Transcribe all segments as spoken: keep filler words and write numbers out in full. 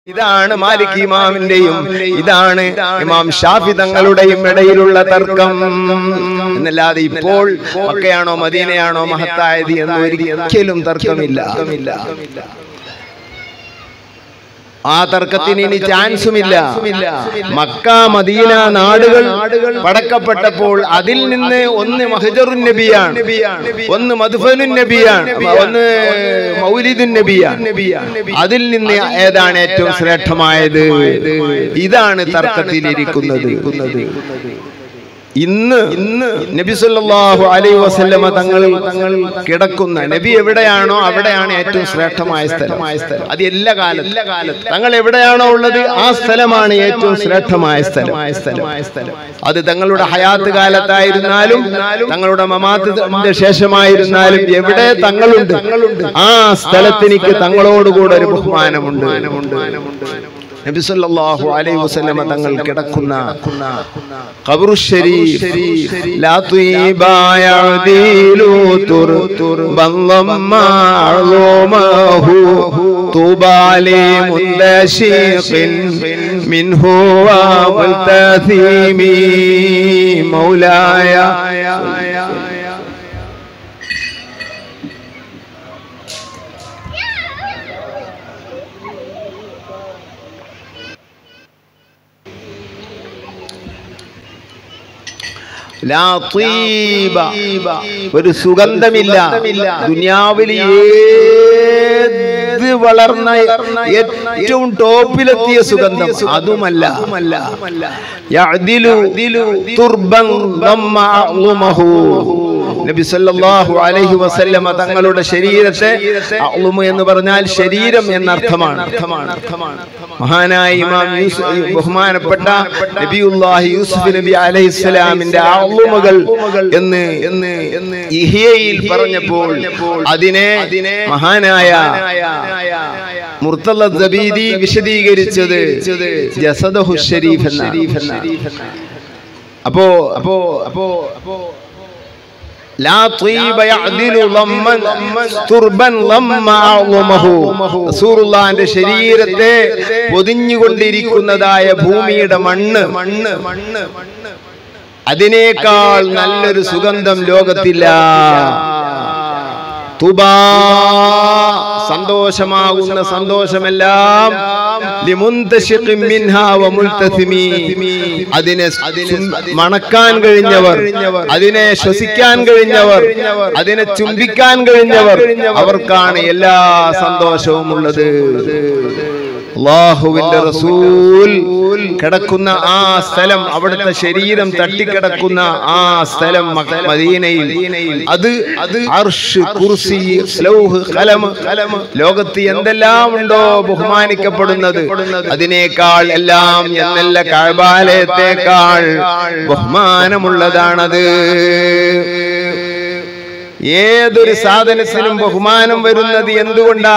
ഇതാണ് മാലിക് ഇമാമിന്റെയും ഇതാണ് ഇമാം ഷാഫി തങ്ങളുടെയും ഇടയിലുള്ള തർക്കം എന്നല്ലാതെ ഇപ്പോൾ മക്കയാണോ മദീനയാണോ മഹത്തായത് എന്ന് ഒരിക്കലും തർക്കമില്ല. ആ തർക്കത്തിന് ഇനി ചാൻസുമില്ല. മക്ക മദീന നാടുകൾ പടക്കപ്പെട്ടപ്പോൾ അതിൽ നിന്ന് ഒന്ന് മഹ്ജറുൻ നബിയാണ്, ഒന്ന് മദ്ഫനുൻ നബിയാണ്, ഒന്ന് മൗലിദുൻ നബിയാണ്. അതിൽ നിന്ന് ഏതാണ് ഏറ്റവും ശ്രേഷ്ഠമായത്? ഇതാണ് തർക്കത്തിലിരിക്കുന്നത്. ഇന്ന് ഇന്ന് നബി സല്ലല്ലാഹു അലൈഹി വസല്ലമ തങ്ങൾ തങ്ങൾ കിടക്കുന്ന നബി എവിടെയാണോ അവിടെയാണ് ഏറ്റവും ശ്രേഷ്ഠമായ സ്ഥലം. അത് എല്ലാ കാലത്തും തങ്ങൾ എവിടെയാണോ ഉള്ളത് ആ സ്ഥലമാണ് ഏറ്റവും ശ്രേഷ്ഠമായ സ്ഥലം. അത് തങ്ങളുടെ ഹയാത്ത് കാലത്തായിരുന്നാലും തങ്ങളുടെ മമാത്തിന്റെ ശേഷമായിരുന്നാലും എവിടെ തങ്ങളുണ്ട് ആ സ്ഥലത്തിനിക്ക് തങ്ങളോടുകൂടെ ഒരു ബഹുമാനമുണ്ട്. നബി സല്ലല്ലാഹു അലൈഹി വസല്ലമ തങ്ങൾ കിടക്കുന്ന ഖബ്റു ശരീഫ് ലാ തുയിബാ യഅദിലു തുർബൻ ലമ്മാ അളുമഹു തുബാലി മുന്തശിഖിൻ മിൻഹു വ മുൽതസിമി മൗലായ. ഒരു സുഗന്ധമില്ല ദുനിയാവിൽ ഏത് വളർന്ന ഏറ്റവും ടോപ്പിലെത്തിയ സുഗന്ധം അതുമല്ല. നബി സല്ലല്ലാഹു അലൈഹി വസല്ലമ തങ്ങളുടെ ശരീരത്തെ അഅ്ലുമു എന്ന് പറഞ്ഞാൽ ശരീരം എന്നർത്ഥമാണ്. മഹാനായ ഇമാം യൂസുഫ് ബഹുമാനപ്പെട്ട നബിയുല്ലാഹി യൂസുഫ് നബി അലൈഹിസ്സലാമിന്റെ അഅ്ലുമുകൾ എന്ന് എന്ന് ഇഹ്യയിൽ പറഞ്ഞപ്പോൾ അതിനെ മഹാനായ മുർത്തള സബീദി വിശദീകരിച്ചത് ജസദഹു ശരീഫ് എന്നാണ്. അപ്പോ അപ്പോ അപ്പോ അപ്പോ ലാ ത്വീബ യഅദിലു ലമ്മൻ തുർബൻ ലമ്മ അഅ്ലുമഹു. റസൂലുള്ളാഹിന്റെ ശരീരത്തെ പൊതിഞ്ഞുകൊണ്ടിരിക്കുന്നതായ ഭൂമിയുടെ മണ്ണ് മണ്ണ് മണ്ണ് അതിനേക്കാൾ നല്ലൊരു സുഗന്ധം ലോകത്തില്ല. തുബാ സന്തോഷമാകുന്ന സന്തോഷമെല്ലാം ലിമുന്തശിഖിൻ മിൻഹാ വ മുൽതസിമി അതിനെ മണക്കാൻ കഴിഞ്ഞവർ, അതിനെ ശ്വസിക്കാൻ കഴിഞ്ഞവർ, അതിനെ ചുംബിക്കാൻ കഴിഞ്ഞവർ അവർക്കാണ് എല്ലാ സന്തോഷവും ഉള്ളത്. അല്ലാഹുവിന്റെ റസൂൽ കിടക്കുന്ന ആ സ്ഥലം, അവിടുത്തെ ശരീരം തട്ടിക്കിടക്കുന്ന ആ സ്ഥലം മദീനയിൽ, അത് അത് അർശ്, കുർസി, ലൗഹ്, ഖലം, ലോകത്ത് എന്തെല്ലാം ഉണ്ടോ ബഹുമാനിക്കപ്പെടുന്നത് അതിനേക്കാൾ എല്ലാം എന്നല്ല കഅബാലയത്തേക്കാൾ ബഹുമാനമുള്ളതാണത്. ഏതൊരു സാധനത്തിനും ബഹുമാനം വരുന്നത് എന്തുകൊണ്ടാ?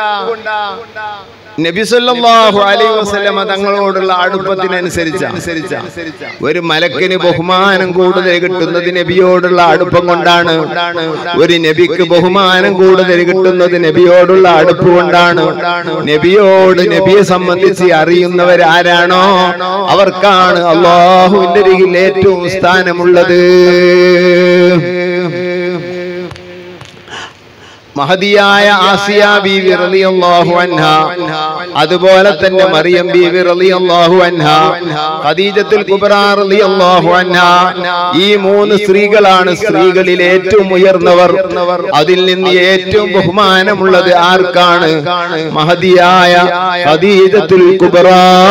നബി സല്ലല്ലാഹു അലൈഹി വസല്ലമ തങ്ങളോടുള്ള അടുപ്പത്തിനനുസരിച്ച ഒരു മലക്കിന് ബഹുമാനം കൂടുതൽ കിട്ടുന്നത് നബിയോടുള്ള അടുപ്പം കൊണ്ടാണ്. ഒരു നബിക്ക് ബഹുമാനം കൂടുതൽ കിട്ടുന്നത് നബിയോടുള്ള അടുപ്പ് കൊണ്ടാണ്. നബിയോട് നബിയെ സംബന്ധിച്ച് അറിയുന്നവർ ആരാണോ അവർക്കാണ് അല്ലാഹുവിന്റെ അരികിൽ ഏറ്റവും സ്ഥാനമുള്ളത്. മഹദിയായ ആസിയ ബീവി റളിയല്ലാഹു അൻഹാ, അതുപോലെ തന്നെ മറിയം ബീവി റളിയല്ലാഹു അൻഹാ, ഖദീജത്തുൽ കുബ്ര റളിയല്ലാഹു അൻഹാ, ഈ മൂന്ന് സ്ത്രീകളാണ് സ്ത്രീകളിൽ ഏറ്റവും ഉയർന്നവർ. അതിൽ നിന്ന് ഏറ്റവും ബഹുമാനമുള്ളത് ആർക്കാണ്? മഹദിയായ ഖദീജത്തുൽ കുബ്ര.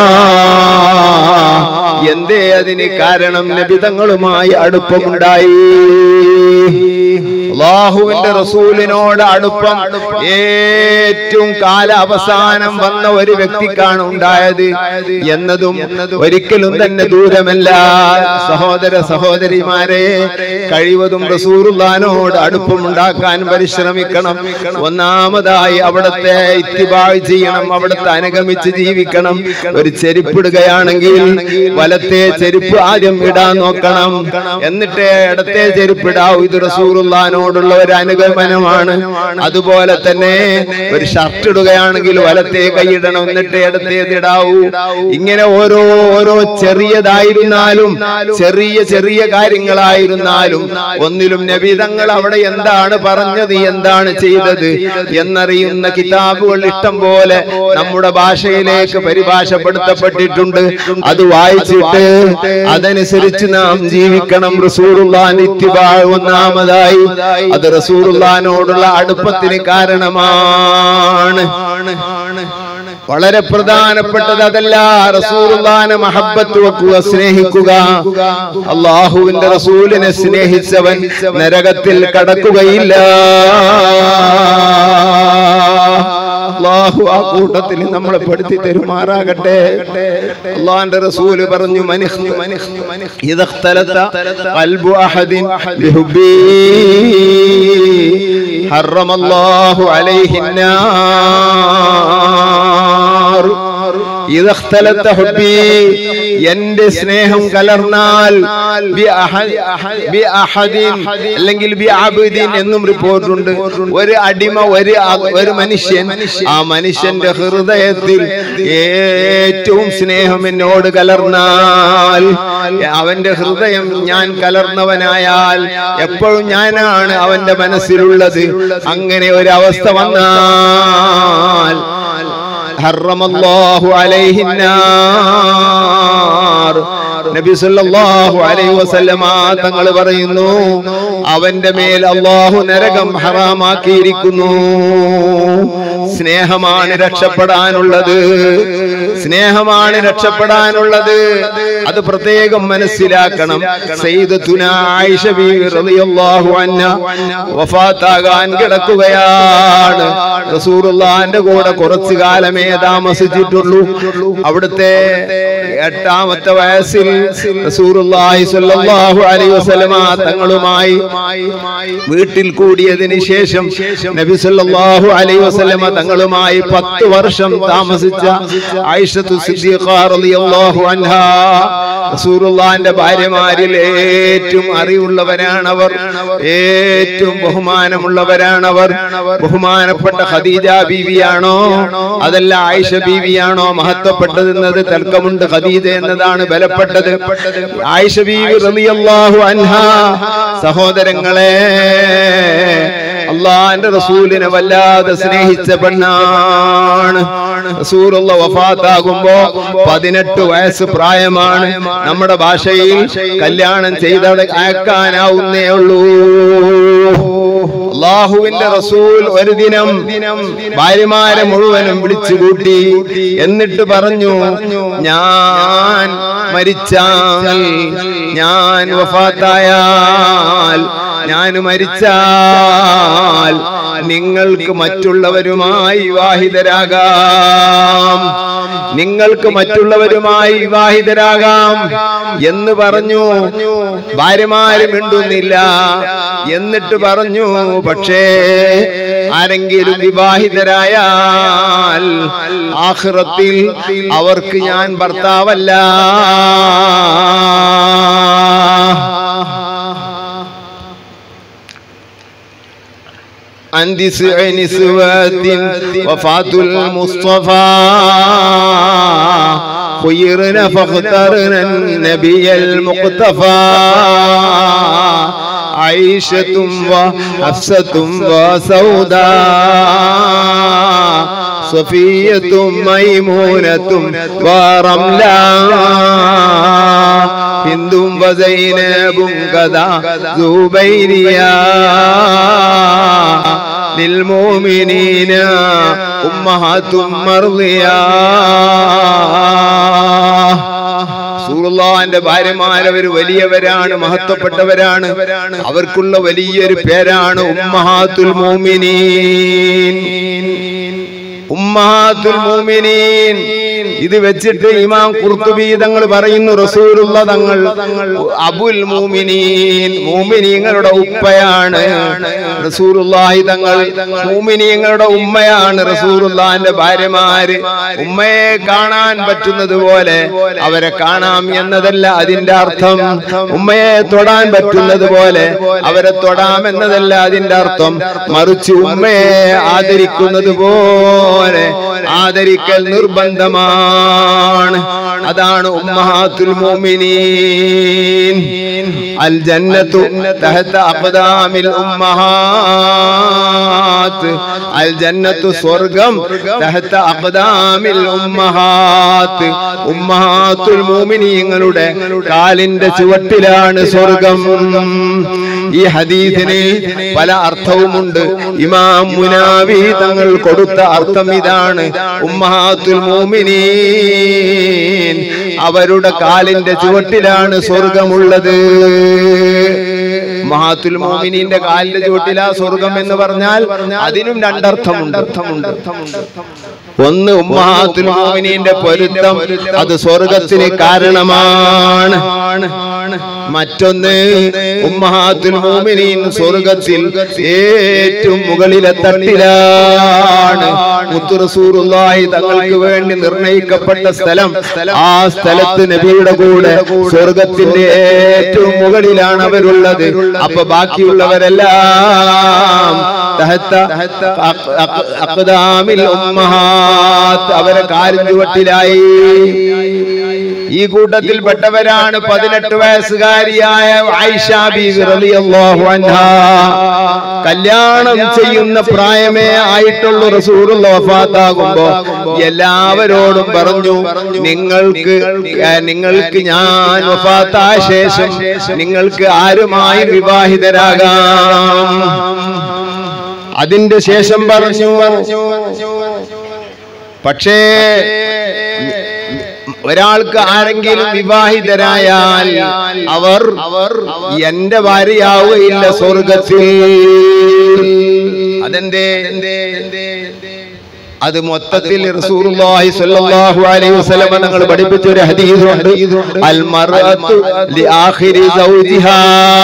എന്തേ അതിന് കാരണം? നബി തങ്ങളുമായി അടുപ്പമുണ്ടായി. അല്ലാഹുവിന്റെ റസൂലിനോട് അടുപ്പം ഏറ്റവും കാല അവസാനം വന്ന ഒരു വ്യക്തിക്കാണ് ഉണ്ടായത് എന്നതും ഒരിക്കലും തന്നെ ദൂരമല്ല. സഹോദര സഹോദരിമാരെ, കഴിവതും റസൂലുള്ളാഹിനോട് അടുപ്പമുണ്ടാക്കാൻ പരിശ്രമിക്കണം. ഒന്നാമതായി അവിടത്തെ ഇത്തിബാ ചെയ്യണം, അവിടത്തെ അനുഗമിച്ച് ജീവിക്കണം. ഒരു ചെരുപ്പിടുകയാണെങ്കിൽ വലത്തെ ചെരുപ്പ് ആദ്യം ഇടാൻ നോക്കണം, എന്നിട്ടേ ഇടത്തെ ചെരുപ്പിടാവൂ. ഇത് റസൂലുള്ളാഹിനോട് റസൂലുള്ളാഹിനോടുള്ള ഒരു അനുഗമനമാണ്. അതുപോലെ തന്നെ ഒരു ഷർട്ട് ഇടുകയാണെങ്കിൽ വലത്തേ കൈയിടണം, എന്നിട്ട് ഇടത്തേതിടാവൂ. ഇങ്ങനെ ഓരോ ഓരോ ചെറിയതായിരുന്നാലും ചെറിയ ചെറിയ കാര്യങ്ങളായിരുന്നാലും ഒന്നിലും നബി തങ്ങൾ അവിടെ എന്താണ് പറഞ്ഞത്, എന്താണ് ചെയ്തത് എന്നറിയുന്ന കിതാബുകൾ ഇഷ്ടം പോലെ നമ്മുടെ ഭാഷയിലേക്ക് പരിഭാഷപ്പെടുത്തപ്പെട്ടിട്ടുണ്ട്. അത് വായിച്ചിട്ട് അതനുസരിച്ച് നാം ജീവിക്കണം. റസൂലുള്ളാഹിന്റെ ഇത്തിബാ ഒന്നാമതായി അത് റസൂലുള്ളാഹിനോടുള്ള അടുപ്പത്തിന് കാരണമാണ്. വളരെ പ്രധാനപ്പെട്ടത് അതല്ല, റസൂലുള്ളാഹിനെ മഹബ്ബത്ത് വെക്കുക, സ്നേഹിക്കുക. അല്ലാഹുവിന്റെ റസൂലിനെ സ്നേഹിച്ചവൻ നരകത്തിൽ കടക്കുകയില്ല. അല്ലാഹു ആ കൂട്ടത്തിൽ നമ്മളെ പെടുത്തി തരുമാറാകട്ടെ. അല്ലാഹുവിന്റെ റസൂല് പറഞ്ഞു, ഇദഖ്തലത ഖൽബു അഹദിൻ ബിഹുബ്ബി ഹറമല്ലാഹു അലൈഹിന്നാർ. ഇദഖ്തലത ഹുബ്ബി, എന്റെ സ്നേഹം കലർന്നാൽ, അല്ലെങ്കിൽ എന്നും റിപ്പോർട്ടുണ്ട്, ഒരു അടിമ, ഒരു ഒരു മനുഷ്യൻ, ആ മനുഷ്യന്റെ ഹൃദയത്തിൽ ഏറ്റവും സ്നേഹം എന്നോട് കലർന്നാൽ, അവന്റെ ഹൃദയം ഞാൻ കലർന്നവനായാൽ എപ്പോഴും ഞാനാണ് അവന്റെ മനസ്സിലുള്ളത്. അങ്ങനെ ഒരു അവസ്ഥ വന്നാൽ ഹറമല്ലാഹു അലൈഹിന്നാർ. നബി സല്ലല്ലാഹു അലൈഹി വസല്ലമ തങ്ങൾ പറയുന്നു, അവന്റെ മേൽ അല്ലാഹു നരകം ഹറാമാക്കിയിരിക്കുന്നു. സ്നേഹമാണ് രക്ഷപ്പെടാനുള്ളത്, സ്നേഹമാണ് രക്ഷപ്പെടാനുള്ളത്. അത് പ്രത്യേകം മനസ്സിലാക്കണം. സയ്യിദത്തുനാ ആയിഷ ബീവി റളിയല്ലാഹു അൻഹ വഫാത്താകാൻ കിടക്കുകയാണ്. റസൂലുള്ളാഹിന്റെ കൂടെ കുറച്ചു കാലമേ താമസിച്ചിട്ടുള്ളൂ. അവിടുത്തെ എട്ടാമത്തെ വയസ്സിൽ റസൂലുള്ളാഹി സ്വല്ലല്ലാഹു അലൈഹി വസല്ലമ തങ്ങളുമായി വീട്ടിൽ കൂടിയതിന് ശേഷം നബി സല്ലല്ലാഹു അലൈഹി വസല്ലമ തങ്ങളുമായി പത്ത് വർഷം താമസിച്ച ആയിഷത്തു സിദ്ദീഖ റളിയല്ലാഹു അൻഹാ, റസൂലുള്ളാഹിന്റെ ഭാര്യമാരിൽ ഏറ്റവും അറിവുള്ളവരാണവർ, ഏറ്റവും ബഹുമാനമുള്ളവരാണവർ. ബഹുമാനപ്പെട്ട ഖദീജ ബീവിയാണോ അതല്ല ആയിഷ ബീവിയാണോ മഹത്വപ്പെട്ടതെന്നത് തർക്കമുണ്ട്. ഖദീജ എന്നതാണ് ബലപ്പെട്ടത്. ആയിഷ ബീവി റളിയല്ലാഹു അൻഹാ, സഹോദരങ്ങളെ, അല്ലാഹുവിന്റെ റസൂലിനെ വല്ലാതെ സ്നേഹിച്ച പെണ്ണാണ്. റസൂലുള്ളാഹി വഫാത്താകുമ്പോ പതിനെട്ട് വയസ്സ് പ്രായമാണ്. നമ്മുടെ ഭാഷയിൽ കല്യാണം ചെയ്ത അയക്കാനാവുന്നേ ഉള്ളൂ. അല്ലാഹുവിന്റെ റസൂൽ ഒരു ദിനം ഭാര്യമാരെ മുഴുവനും വിളിച്ചു കൂട്ടി. എന്നിട്ട് പറഞ്ഞു, ഞാൻ മരിച്ചാൽ, ഞാൻ വഫാത്തായാൽ, ഞാൻ മരിച്ചാൽ നിങ്ങൾക്ക് മറ്റുള്ളവരുമായി വിവാഹിതരാകാം, നിങ്ങൾക്ക് മറ്റുള്ളവരുമായി വിവാഹിതരാകാം എന്ന് പറഞ്ഞു. ഭാര്യമാര് മിണ്ടുന്നില്ല. എന്നിട്ട് പറഞ്ഞു, പക്ഷേ ആരെങ്കിലും വിവാഹിതരായാൽ ആഖിറത്തിൽ അവർക്ക് ഞാൻ ഭർത്താവല്ല. عن تسع نسوات وفاة المصطفى خيرنا فاخترنا النبي المقتفى عائشة وحفصة وسوداء صفية ميمونة ورملا هند وزينب كذا زبيريا للمؤمنين أمهات مرضيا. റസൂലുള്ളാഹിന്റെ ഭാര്യമാരവർ വലിയവരാണ്, മഹത്വപ്പെട്ടവരാണ്. അവർക്കുള്ള വലിയൊരു പേരാണ് ഉമ്മഹാത്തുൽ മുഅ്മിനീൻ. ഉമ്മഹാത്തുൽ മുഅ്മിനീൻ. ഇത് വെച്ചിട്ട് ഇമാം ഖുർത്തുബി തങ്ങൾ പറയുന്നു, റസൂലുള്ള തങ്ങൾ അബുൽ മുഅ്മിനീൻ, മുഅ്മിനീങ്ങളുടെ ഉപ്പയാണ് റസൂലുള്ളാഹി തങ്ങൾ. മുഅ്മിനീങ്ങളുടെ ഉമ്മയാണ് റസൂലുള്ളാഹിന്റെ ഭാര്യമാര്. ഉമ്മയെ കാണാൻ പറ്റുന്നത് പോലെ അവരെ കാണാം എന്നതല്ല അതിന്റെ അർത്ഥം. ഉമ്മയെ തൊടാൻ പറ്റുന്നത് പോലെ അവരെ തൊടാം എന്നതല്ല അതിന്റെ അർത്ഥം. മറിച്ച് ഉമ്മയെ ആദരിക്കുന്നത് പോലെ ആദരിക്കൽ നിർബന്ധമാണ്. അതാണ് ഉമ്മഹാത്തുൽ മുഅ്മിനീൻ. അൽ ജന്നത്തു തഹത അഖ്ദാമിൽ ഉമ്മഹാത്ത്. അൽ ജന്നത്തു സ്വർഗം തഹത അഖ്ദാമിൽ ഉമ്മഹാത്ത്. ഉമ്മഹാത്തുൽ മുഅ്മിനീങ്ങളുടെ കാലിന്റെ ചുവട്ടിലാണ് സ്വർഗം. ഈ ഹദീസിന് പല അർത്ഥവുമുണ്ട്. ഇമാം മുനാവി തങ്ങൾ കൊടുത്ത അർത്ഥം ഇതാണ്: ഉമ്മഹാത്തുൽ മുഅ്മിനീൻ, അവരുടെ കാലിന്റെ ചുവട്ടിലാണ് സ്വർഗമുള്ളത്. ഉമ്മഹാത്തുൽ മുഅ്മിനീന്റെ കാലിന്റെ ചുവട്ടിലാ സ്വർഗം എന്ന് പറഞ്ഞാൽ അതിനും രണ്ടർത്ഥമുണ്ട്. ഒന്ന്, ഉമ്മഹാത്തുൽ മുഅ്മിനീന്റെ പൊരുത്തം അത് സ്വർഗത്തിന് കാരണമാണ്. മറ്റൊന്ന്, ഉമ്മഹാത്തുൽ മുഅ്മിനീൻ സ്വർഗത്തിൽ ഏറ്റവും മുകളിലെ തട്ടിലാണ്. മുത്തു റസൂലുള്ളാഹി തങ്ങൾക്ക് വേണ്ടി നിർണയിക്കപ്പെട്ട സ്ഥലം, ആ സ്ഥലത്ത് നബിയുടെ കൂടെ സ്വർഗത്തിന്റെ ഏറ്റവും മുകളിലാണ് അവരുള്ളത്. അപ്പൊ ബാക്കിയുള്ളവരെല്ലാം തഹത്ത അഖ്ദാമിൽ ഉമ്മഹാത്ത്, അവരെ കാലിൻ ചുവട്ടിലായി. ഈ കൂട്ടത്തിൽപ്പെട്ടവരാണ് പതിനെട്ട് വയസ്സുകാരിയായ ആയിഷ ബീവി റളിയല്ലാഹു അൻഹാ. കല്യാണം ചെയ്യുന്ന പ്രായമേ ആയിട്ടുള്ള റസൂലുള്ള വഫാത്താകുമ്പോ എല്ലാവരോടും പറഞ്ഞു, നിങ്ങൾക്ക് നിങ്ങൾക്ക് ഞാൻ വഫാത്തായ ശേഷം നിങ്ങൾക്ക് ആരുമായി വിവാഹിതരാകാം. അതിന്റെ ശേഷം പറഞ്ഞു, പക്ഷേ ഒരാൾക്ക് ആരെങ്കിലും വിവാഹിതരായാൽ അവർ എന്റെ ഭാര്യയാവുകയില്ല സ്വർഗത്തിൽ. അതെന്തേ? അത് മൊത്തത്തിൽ റസൂലുള്ളാഹി സ്വല്ലല്ലാഹു അലൈഹി വസല്ലം തങ്ങൾ പഠിപ്പിച്ച ഒരു ഹദീസുണ്ട്. അൽ മർഅതു ലിആഖിരി സൗജിഹാ.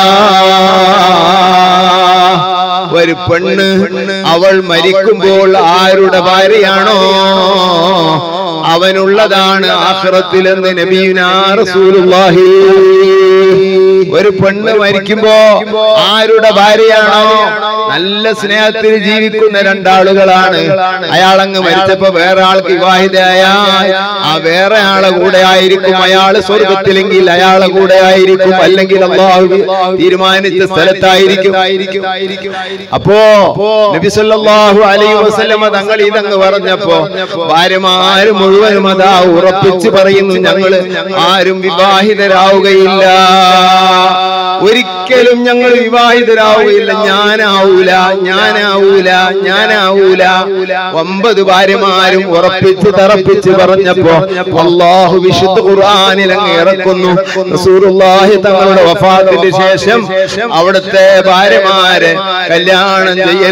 ഒരു പെണ്ണ് അവൾ മരിക്കുമ്പോൾ ആരുടെ ഭാര്യയാണോ അവനുള്ളതാണ് ആഖിറത്തിലെന്ന് നബിയുനാ റസൂലുള്ളാഹി. ഒരു പെണ്ണ് മരിക്കുമ്പോ ആരുടെ ഭാര്യയാണോ, നല്ല സ്നേഹത്തിൽ ജീവിക്കുന്ന രണ്ടാളുകളാണ്, അയാളങ്ങ് മരിച്ചപ്പോ വേറെ ആൾക്ക് വിവാഹിതയായാൽ ആ വേറെ ആളെ കൂടെ ആയിരിക്കും അയാള് സ്വർഗത്തിലെങ്കിൽ അയാളെ കൂടെ ആയിരിക്കും, അല്ലെങ്കിൽ അല്ലാഹു തീരുമാനിച്ച സ്ഥലത്തായിരിക്കും. അപ്പോ നബി സല്ലല്ലാഹു അലൈഹി വസല്ലമ തങ്ങൾ ഇതങ്ങ് പറഞ്ഞപ്പോ ഭാര്യമാര് മുഴുവനും അതാ ഉറപ്പിച്ച് പറയുന്നു, ഞങ്ങള് ആരും വിവാഹിതരാവുകയില്ല, ഒരിക്കലും ഞങ്ങൾ വിവാഹിതരാവുകയില്ല, ഞാനാവൂല ഞാനാവൂല ഞാനാവൂല. ഒമ്പത് ഭാര്യമാരും ഉറപ്പിച്ച് തറപ്പിച്ച് പറഞ്ഞപ്പോ അല്ലാഹു വിശുദ്ധ ഖുർആനിൽ അങ്ങ് ഇറക്കുന്നു, റസൂലുള്ളാഹി തങ്ങളുടെ വഫാത്തിന് ശേഷം അവിടുത്തെ ഭാര്യമാരെ കല്യാണം ചെയ്യൽ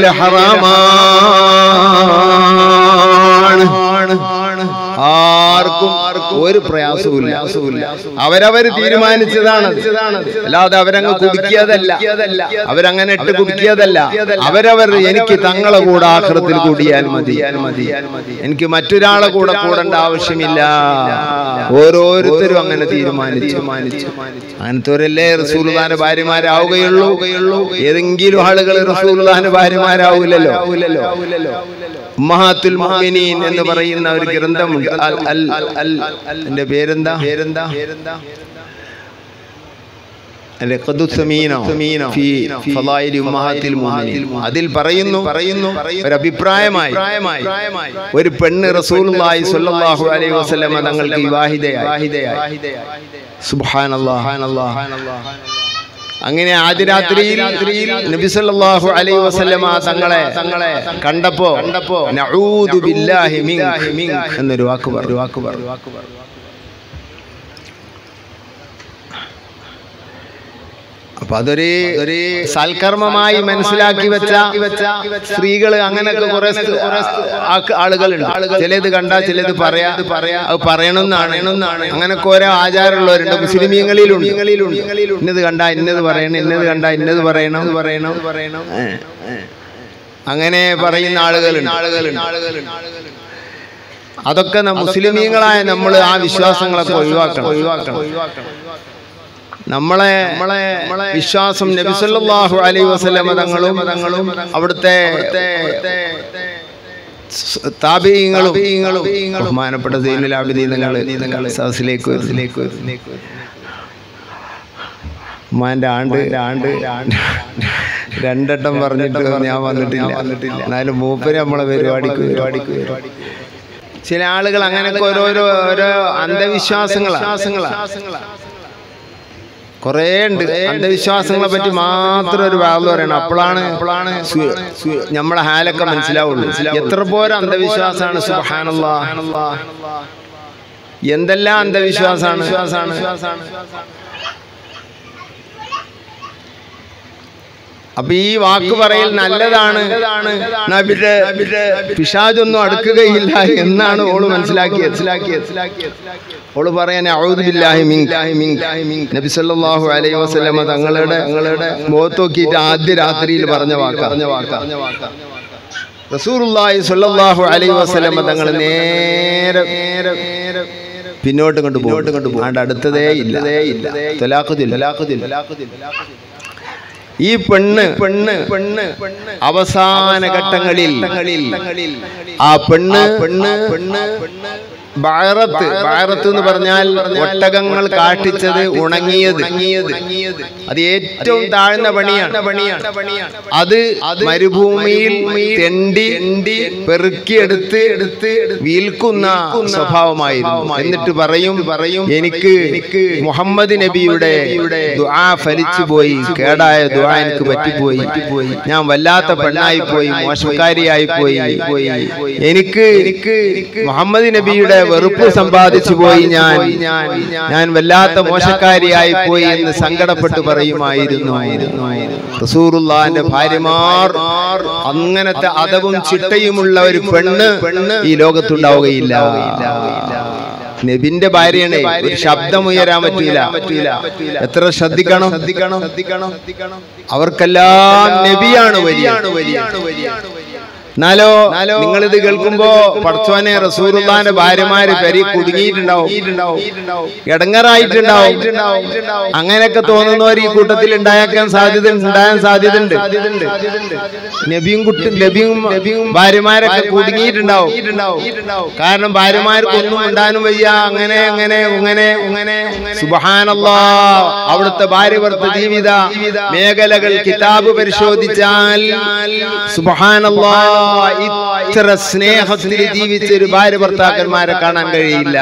ഹറാമാണ്. ആർക്കും ഒരു പ്രയാസവുമില്ല, അവരവര് തീരുമാനിച്ചതാണ്. അല്ലാതെ അവരങ്ങ് കുടിക്കിയതല്ല, അവരങ്ങനെ ഇട്ട് കുടിക്കിയതല്ല. അവരവർ എനിക്ക് തങ്ങളെ കൂടെ ആഖിറത്തിൽ കൂടിയാൽ മതി, എനിക്ക് മറ്റൊരാളെ കൂടെ കൂടേണ്ട ആവശ്യമില്ല. ഓരോരുത്തരും അങ്ങനെ തീരുമാനിച്ചു. അങ്ങനത്തെവരല്ലേ റസൂലുള്ളാഹിന്റെ ഭാര്യമാരാവുകയുള്ളൂ. ഏതെങ്കിലും ആളുകൾ റസൂലുള്ളാഹിന്റെ ഭാര്യമാരാവൂലല്ലോ. ഉമ്മഹാത്തുൽ മുഅ്മിനീൻ എന്ന് പറയുന്ന ഒരു ഗ്രന്ഥമുണ്ട്. എന്റെ പേരെന്താ പേരെന്താ അതിൽ പറയുന്നു പറയുന്നു ഒരു അഭിപ്രായമായി ഒരു പെണ്ണ് റസൂലുള്ളാഹി സ്വല്ലല്ലാഹു അലൈഹി വസല്ലം തങ്ങൾക്ക് വിവാഹിതയായി. സുബ്ഹാനല്ലാഹ്. അങ്ങനെ ആദ്യ രാത്രിയിൽ നബി സല്ലല്ലാഹു അലൈഹി വസല്ലമ തങ്ങളെ തങ്ങളെ കണ്ടപ്പോ നഊദു ബില്ലാഹി മിൻക എന്നൊരു വാക്ക് പറഞ്ഞു. വാക്ക് പറഞ്ഞു അപ്പൊ അതൊരു ഒരു സൽക്കർമ്മമായി മനസ്സിലാക്കി വെച്ച സ്ത്രീകള് അങ്ങനെയൊക്കെ കുറെ ആളുകളുണ്ട്. ചിലത് കണ്ടാൽ ചിലത് പറയാ പറയാ അത് പറയണമെന്നാണ്. അങ്ങനെയൊക്കെ ഓരോ ആചാരമുള്ളവരുണ്ട്. മുസ്ലിമീങ്ങളിലുണ്ട്. ഇന്നത് കണ്ടാ ഇന്നത് പറയണം, ഇന്നത് കണ്ടാ ഇന്നത് പറയണം പറയണം പറയണം അങ്ങനെ പറയുന്ന ആളുകളുണ്ട് ആളുകളുണ്ട് ആളുകളുണ്ട് അതൊക്കെ മുസ്ലിമീങ്ങളായ നമ്മൾ ആ വിശ്വാസങ്ങളൊക്കെ ഒഴിവാക്കണം ഒഴിവാക്കണം ഒഴിവാക്കണം നമ്മളെ നമ്മളെ വിശ്വാസം നബി സല്ലല്ലാഹു അലൈഹി വസല്ലം തങ്ങളും തങ്ങളും അവിടുത്തെ താബീങ്ങളും ബഹുമാനപ്പെട്ട സൈനുൽ ആബിദീൻ തങ്ങൾ സദസ്സിലേക്ക് വരുന്നിലേക്ക് വരുന്നിലേക്ക് ഉമ്മാന്റെ ആണ്ട് ആണ്ട് രണ്ടെട്ടം പറഞ്ഞിട്ട് ഞാൻ വന്നിട്ടില്ല വന്നിട്ടില്ല എന്നാലും മൂപ്പര് നമ്മളെ പരിപാടിക്ക് പരിപാടിക്ക് ചില ആളുകൾ അങ്ങനെയൊക്കെ ഓരോരോ ഓരോ അന്ധവിശ്വാസങ്ങളാ കുറേ ഉണ്ട്. അന്ധവിശ്വാസങ്ങളെ പറ്റി മാത്രം ഒരു വാർത്ത പറയണം. അപ്പോഴാണ് അപ്പോഴാണ് നമ്മളെ ഹാലൊക്കെ മനസ്സിലാവുള്ളൂ. എത്ര പോരെ അന്ധവിശ്വാസമാണ്. സുബ്ഹാനല്ലാഹ്, എന്തെല്ലാം അന്ധവിശ്വാസമാണ്. അപ്പൊ ഈ വാക്ക് പറയൽ നല്ലതാണ്, പിശാചൊന്നും അടുക്കുകയില്ല എന്നാണ് ഓള് മനസ്സിലാക്കിയത്. ഓള് പറയാൻ അഊദു ബില്ലാഹി മിൻക നബി സല്ലല്ലാഹു അലൈഹി വസല്ലം തങ്ങളുടെ തങ്ങളുടെ മുഖത്ത് നോക്കിയിട്ട് ആദ്യ രാത്രിയിൽ പറഞ്ഞ വാക്ക് പറഞ്ഞ വാക്ക് റസൂലുള്ളാഹി സ്വല്ലല്ലാഹു അലൈഹി വസല്ലം തങ്ങൾ നേരെ പിന്നോട്ട് കൊണ്ട് പോയിട്ട് കൊണ്ട് പോകാണ്ട് അടുത്തതേ ഇല്ലതേ ഇല്ല തലാഖുദിൽ തലാഖുദിൽ ഈ പെണ്ണ് പെണ്ണ് പെണ്ണ് അവസാന ഘട്ടങ്ങളിൽ ആ പെണ്ണ് പെണ്ണ് പെണ്ണ് ബഅറത്ത് ബഅറത്ത് എന്ന് പറഞ്ഞാൽ ഒട്ടകങ്ങൾ കാട്ടിച്ചത് ഉണങ്ങിയത്. അത് ഏറ്റവും താഴ്ന്ന പണിയാണ് പണിയാണ് അത് മരുഭൂമിയിൽ തെണ്ടി പെറുക്കിയെടുത്ത് എടുത്ത് വിൽക്കുന്ന സ്വഭാവമായിരുന്നു. എന്നിട്ട് പറയും പറയും എനിക്ക് എനിക്ക് മുഹമ്മദ് നബിയുടെ ദുആ ഫലിച്ചു പോയി, കേടായ ദുആ എനിക്ക് പറ്റിപ്പോയി, ഞാൻ വല്ലാത്ത പെണ്ണായി പോയി, മോശക്കാരിയായി പോയി എനിക്ക് എനിക്ക് മുഹമ്മദ് നബിയുടെ വെറുപ്പ് സമ്പാദിച്ചു പോയി, ഞാൻ ഞാൻ വല്ലാത്ത മോശക്കാരിയായി പോയി എന്ന് സങ്കടപ്പെട്ട് പറയുമായിരുന്നു. റസൂലുള്ളാഹിന്റെ ഭാര്യമാർ അങ്ങനത്തെ അദബും ചിട്ടയുമുള്ള ഒരു പെണ്ണ് ഈ ലോകത്തുണ്ടാവുകയില്ല. നബിന്റെ ഭാര്യയാണ്. ഒരു ശബ്ദം ഉയരാൻ പറ്റൂല പറ്റൂല എത്ര ശ്രദ്ധിക്കണം ശ്രദ്ധിക്കണം ശ്രദ്ധിക്കണം അവർക്കെല്ലാം നബിയാണ് വലിയാണ് വലിയാണ് വലിയാണ് എന്നാലോ നിങ്ങളിത് കേൾക്കുമ്പോ പടച്ചോനെ റസൂലുള്ളാഹിന്റെ ഭാര്യമാര് പെരി കുടുങ്ങിയിട്ടുണ്ടാവും, ഇടങ്ങറായിട്ടുണ്ടാവും. അങ്ങനെയൊക്കെ തോന്നുന്നവർ ഈ കൂട്ടത്തിൽ ഉണ്ടാക്കാൻ സാധ്യത ഉണ്ടാകാൻ സാധ്യതയുണ്ട്. നബിയും കുട്ടി നബിയും നബിയും ഭാര്യമാരൊക്കെ കുടുങ്ങിയിട്ടുണ്ടാവും. കാരണം ഭാര്യമാർക്കൊന്നും ഉണ്ടാനും വയ്യ. അങ്ങനെ അങ്ങനെ അങ്ങനെ അങ്ങനെ സുബ്ഹാനല്ലാഹ് അവിടുത്തെ ഭാര്യ ഭർത്ത ജീവിത മേഖലകൾ കിതാബ് പരിശോധിച്ചാൽ സുബ്ഹാനല്ലാഹ് ഇത്ര സ്നേഹത്തിൽ ജീവിച്ച ഒരു ഭാര്യ ഭർത്താക്കന്മാരെ കാണാൻ കഴിയില്ല.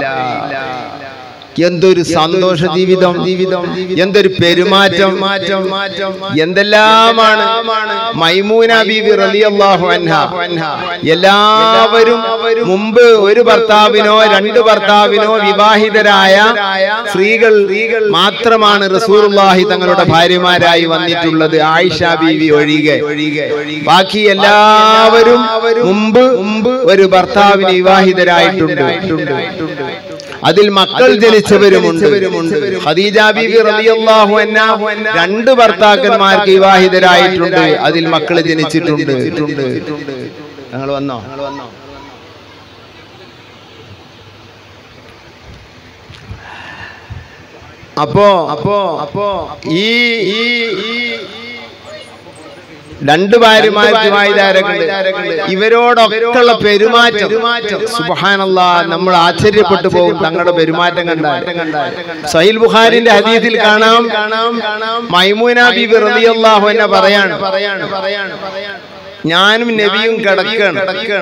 എന്തൊരു സന്തോഷ ജീവിതം ജീവിതം എന്തൊരു പെരുമാറ്റം മാറ്റം മാറ്റം എന്തെല്ലാമാണ്. മൈമൂന ബീവി റളിയല്ലാഹു അൻഹ എല്ലാവരും മുമ്പ് ഒരു ഭർത്താവിനോ രണ്ട് ഭർത്താവിനോ വിവാഹിതരായ സ്ത്രീകൾ മാത്രമാണ് റസൂലുള്ളാഹി തങ്ങളുടെ ഭാര്യമാരായി വന്നിട്ടുള്ളത്, ആയിഷ ബീവി ഒഴികെ. ബാക്കി എല്ലാവരും മുമ്പ് മുമ്പ് ഒരു ഭർത്താവിന് വിവാഹിതരായിട്ടുണ്ട്. അതിൽ മക്കൾ ജനിച്ചവരുമുണ്ട്. ഖദീജ ബീവി റളിയല്ലാഹു അൻഹ രണ്ട് ഭർത്താക്കന്മാർക്ക് വിവാഹിതരായിട്ടുണ്ട്, അതിൽ മക്കൾ ജനിച്ചിട്ടുണ്ട്. ഞങ്ങൾ വന്നോ അപ്പോ അപ്പോ അപ്പോ ഈ രണ്ട് ഭാര്യമാരുമായിരൊക്കെ ഇവരോടൊക്കെയുള്ള പെരുമാറ്റം സുബ്ഹാനല്ലാഹ് നമ്മൾ ആശ്ചര്യപ്പെട്ടു പോകും. തങ്ങളുടെ പെരുമാറ്റം കണ്ടാൽ സഹീഹ് ബുഖാരിന്റെ ഹദീസിൽ കാണാം മൈമൂന ബീബി റളിയല്ലാഹു അൻഹ പറയാണ് പറയാണ് പറയാണ് ഞാനും നബിയും കിടക്കാണ്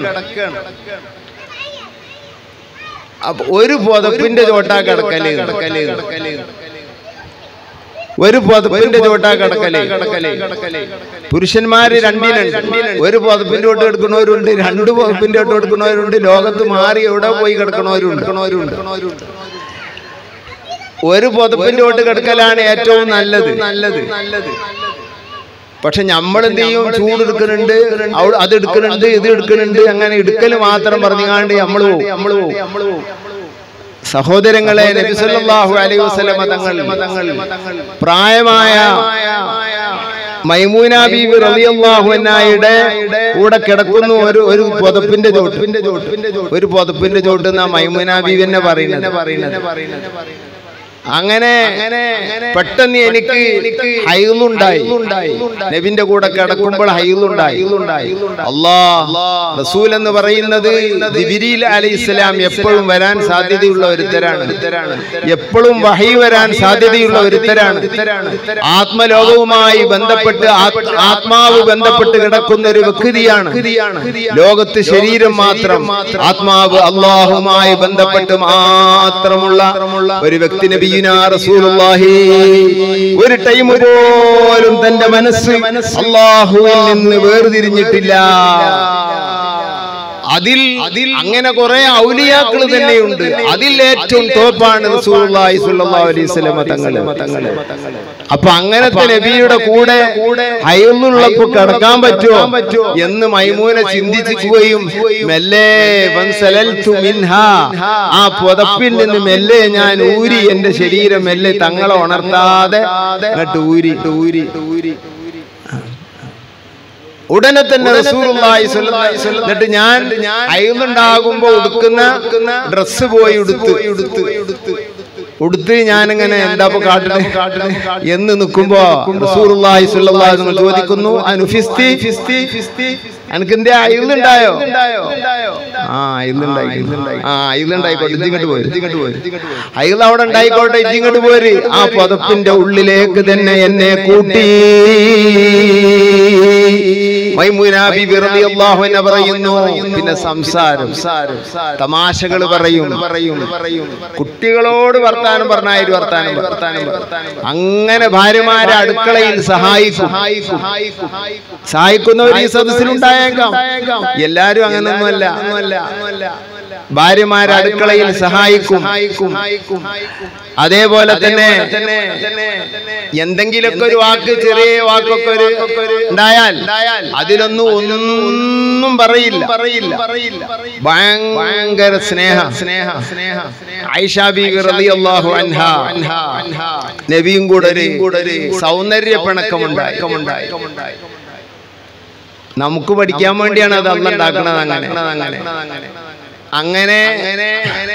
അപ്പൊ ഒരു പുതപ്പിന്റെ ചോട്ടാ കിടക്കല് കിടക്കല് കിടക്കല് ഒരു പുതപ്പിന്റെ ചോട്ടാ കിടക്കലേ കിടക്കലേ പുരുഷന്മാര് രണ്ടിനുണ്ട്. ഒരു പുതപ്പിന്റെ ചോട്ട് എടുക്കണവരുണ്ട്, രണ്ട് പുതപ്പിന്റെ ചോട്ട് എടുക്കണവരുണ്ട്, ലോകത്ത് മാറി എവിടെ പോയി കിടക്കണവരുണ്ട്. ഒരു പുതപ്പിന്റെ ചോട്ട് കിടക്കലാണ് ഏറ്റവും നല്ലത് നല്ലത് നല്ലത് പക്ഷെ നമ്മൾ എന്ത് ചെയ്യും? ചൂടെടുക്കുന്നുണ്ട്, അത് എടുക്കുന്നുണ്ട്, ഇത് എടുക്കുന്നുണ്ട്, അങ്ങനെ എടുക്കൽ മാത്രം പറഞ്ഞുകാണ്ട് നമ്മൾ പോവും നമ്മൾ പോവും നമ്മൾ പോവും സഹോദരങ്ങളെ, നബി സല്ലല്ലാഹു അലൈഹി വസല്ലമ തങ്ങൾ പ്രായമായ മൈമൂന ബീവി റളിയല്ലാഹു അൻഹയുടെ കൂടെ കിടക്കുന്നു. ഒരു ഒരു പുതപ്പിന്റെ ചോട്ട് ഒരു പുതപ്പിന്റെ ചോട്ട് എന്നാ മൈമൂന ബീവി തന്നെ പറയുന്നത് പറയുന്നത് അങ്ങനെ പെട്ടെന്ന് എനിക്ക് ഹൈലുണ്ടായി. നബിന്റെ കൂടെ കിടക്കുമ്പോൾ ഹൈലുണ്ടായി. അല്ലാഹ് റസൂൽ എന്ന് പറയുന്നത് ജിബ്രീൽ അലൈഹിസ്സലാം എപ്പോഴും വരാൻ സാധ്യതയുള്ള ഒരുത്തരാണ്. എപ്പോഴും വഹി വരാൻ സാധ്യതയുള്ള ഒരുത്തരാണ്. ആത്മലോകവുമായി ബന്ധപ്പെട്ട് ആത്മാവ് ബന്ധപ്പെട്ട് കിടക്കുന്ന ഒരു വ്യക്തിയാണ്. ലോകത്ത് ശരീരം മാത്രം, ആത്മാവ് അല്ലാഹുമായി ബന്ധപ്പെട്ട് മാത്രമുള്ള ഒരു വ്യക്തി നബി റസൂലുള്ളാഹി. ഒരു ടൈം പോലും തന്റെ മനസ്സ് അല്ലാഹുവിൽ നിന്ന് വേർതിരിഞ്ഞിട്ടില്ല. അതിൽ അതിൽ അങ്ങനെ കുറെ ഔലിയാക്കൾ തന്നെയുണ്ട്. അതിൽ ഏറ്റവും ടോപ്പാണ് റസൂലുള്ളാഹി സ്വല്ലല്ലാഹു അലൈഹി വസല്ലം തങ്ങൾ. അപ്പൊ അങ്ങനത്തെ നബിയുടെ കൂടെ ഹൈലുള്ളപ്പോൾ കിടക്കാൻ പറ്റുമോ എന്ന് മൈമൂന ചിന്തിക്കുകയും മെല്ലെ വൻസലൽതു മിൻഹാ, ആ പുതപ്പിൽ നിന്ന് മെല്ലെ ഞാൻ ഊരി, എന്റെ ശരീരം മെല്ലെ തങ്ങളെ ഉണർത്താതെ അങ്ങോട്ട് ഊരി ഊരി ഊരി ഉടനെ തന്നെ റസൂലുള്ളാഹി സ്വല്ലല്ലാഹു അലൈഹി വസല്ലം എന്നിട്ട് ഞാൻ ഹൈലുണ്ടാകുമ്പോ ഉടുക്കുന്ന ഡ്രസ്സ് പോയി ഉടുത്ത് ഉടുത്ത് ഉടുത്ത് ഞാനിങ്ങനെ എന്താ കാട്ടണേ എന്ന് നിൽക്കുമ്പോ റസൂലുള്ളാഹി സ്വല്ലല്ലാഹു അലൈഹി വസല്ലം ചോദിക്കുന്നു, അനുഫിസ്തി എനിക്ക് എന്തേ അയിലുണ്ടായോ? ആ അയിലുണ്ടായി ആ അയിലുണ്ടായിക്കോട്ടെ, ഇങ്ങോട്ട് പോര് ഇങ്ങോട്ട് പോര് അയിൽ അവിടെ ഉണ്ടായിക്കോട്ടെ, ഇങ്ങോട്ട് പോര്. ആ പുതപ്പിന്റെ ഉള്ളിലേക്ക് തന്നെ എന്നെ കൂട്ടി. മൈമൂന ബീവി റളിയല്ലാഹു അൻഹ പറയുന്നു, പിന്നെ സംസാരം തമാശകൾ പറയും പറയും കുട്ടികളോട് വർത്താനം പറഞ്ഞായി വർത്താനം വർത്താനം അങ്ങനെ ഭാര്യമാരെ അടുക്കളയിൽ സഹായിക്കും സഹായിക്കുന്നവർ ഈ സദസ്സിലുണ്ടായേക്കാം. എല്ലാരും അങ്ങനൊന്നുമല്ല. ഭാര്യമാരെ അടുക്കളയിൽ സഹായിക്കും. അതേപോലെ തന്നെ എന്തെങ്കിലുമൊക്കെ ഒരു വാക്ക്, ചെറിയ വാക്കൊക്കെ ഒരു ഉണ്ടായാൽ അതിലൊന്നും ഒന്നും പറയില്ല പറയില്ല ഭയങ്കര സ്നേഹ സ്നേഹ സ്നേഹ ആയിഷ ബീവി റളിയല്ലാഹു അൻഹാ നബിയും കൂടെ ഒരു സൗന്ദര്യ പിണക്കമുണ്ടായി. നമുക്ക് പഠിക്കാൻ വേണ്ടിയാണ് അത് അള്ളാഹ് ഉണ്ടാക്കുന്നത്. അങ്ങനെ അങ്ങനെ അങ്ങനെ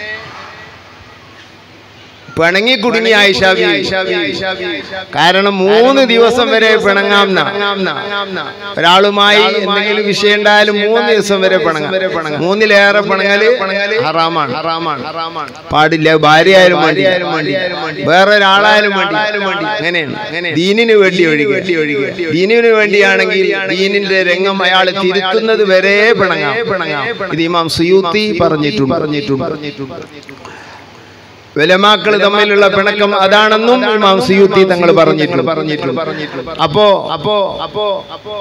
പിണങ്ങി കുടുങ്ങി ആയിഷ ബീവി. കാരണം മൂന്ന് ദിവസം വരെ പിണങ്ങാം. ഒരാളുമായി എന്തെങ്കിലും വിഷയം ഉണ്ടായാലും മൂന്ന് ദിവസം വരെ പിണങ്ങാം. മൂന്നിലേറെ പിണങ്ങല് ഹറാമാണ് ഹറാമാണ് പാടില്ല. ഭാര്യ ആയാലും വേണ്ടി, വേറെ ഒരാളായാലും വേണ്ടി. അങ്ങനെയാണ് ദീനിന് വേണ്ടി ഒഴികെ. ദീനിന് വേണ്ടിയാണെങ്കിൽ ദീനിന്റെ രംഗം അയാൾ തിരുത്തുന്നത് വരെ പിണങ്ങാം പിണങ്ങാം ഇത് ഇമാം സുയൂത്തി പറഞ്ഞിട്ടുണ്ട് പറഞ്ഞിട്ടുണ്ട് പറഞ്ഞിട്ടുണ്ട് ഉലമാക്കൾ തമ്മിലുള്ള പിണക്കം അതാണെന്നും ഇമാം സുയൂത്തി തങ്ങൾ പറഞ്ഞിട്ടുണ്ട് പറഞ്ഞിട്ടുണ്ട് അപ്പോ അപ്പോ അപ്പോ അപ്പോ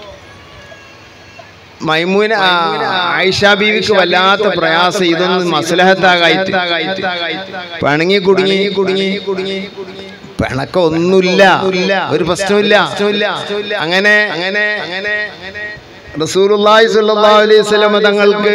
മൈമൂന ആയിഷ ബീവിക്ക് വല്ലാത്ത പ്രയാസം. ഇതൊന്നും മസ്ലഹത്താകായിട്ട് പിണങ്ങി കുടുങ്ങി കുടുങ്ങി കുടുങ്ങി പിണക്കം ഒന്നുമില്ല, ഒരു പ്രശ്നമില്ല. അങ്ങനെ അങ്ങനെ അങ്ങനെ റസൂലുള്ളാഹി സ്വല്ലല്ലാഹു അലൈഹി വസല്ലം തങ്ങൾക്ക്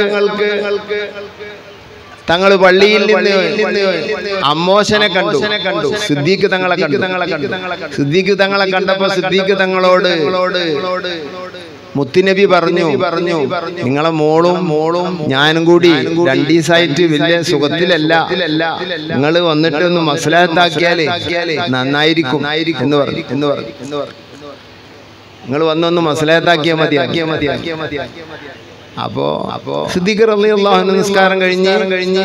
തങ്ങൾ പള്ളിയിൽ നിന്ന് അമ്മോശനെ കണ്ടു കണ്ടു സിദ്ദീഖ് തങ്ങളെ കണ്ടു തങ്ങളെ കണ്ടു സിദ്ദീഖ് തങ്ങളെ കണ്ടപ്പോ സിദ്ദീഖ് തങ്ങളോട് മുത്തുനബി പറഞ്ഞു പറഞ്ഞു നിങ്ങളെ മോളും മോളും ഞാനും കൂടി രണ്ടു ദിവസമായിട്ട് വലിയ സുഖത്തിലല്ല, നിങ്ങൾ വന്നിട്ട് ഒന്ന് മസ്ലഹത്താക്കിയാലേ നന്നായിരിക്കും എന്ന് പറഞ്ഞു എന്ന് പറഞ്ഞു എന്ന് പറഞ്ഞു നിങ്ങൾ വന്നൊന്ന് മസ്ലഹത്താക്കിയാൽ മതി ആക്കിയാൽ മതി ആക്കിയാൽ മതി അപ്പോ അപ്പോ സിദ്ദീഖ് റളിയല്ലാഹു അൻഹു നിസ്കാരം കഴിഞ്ഞ് കഴിഞ്ഞ്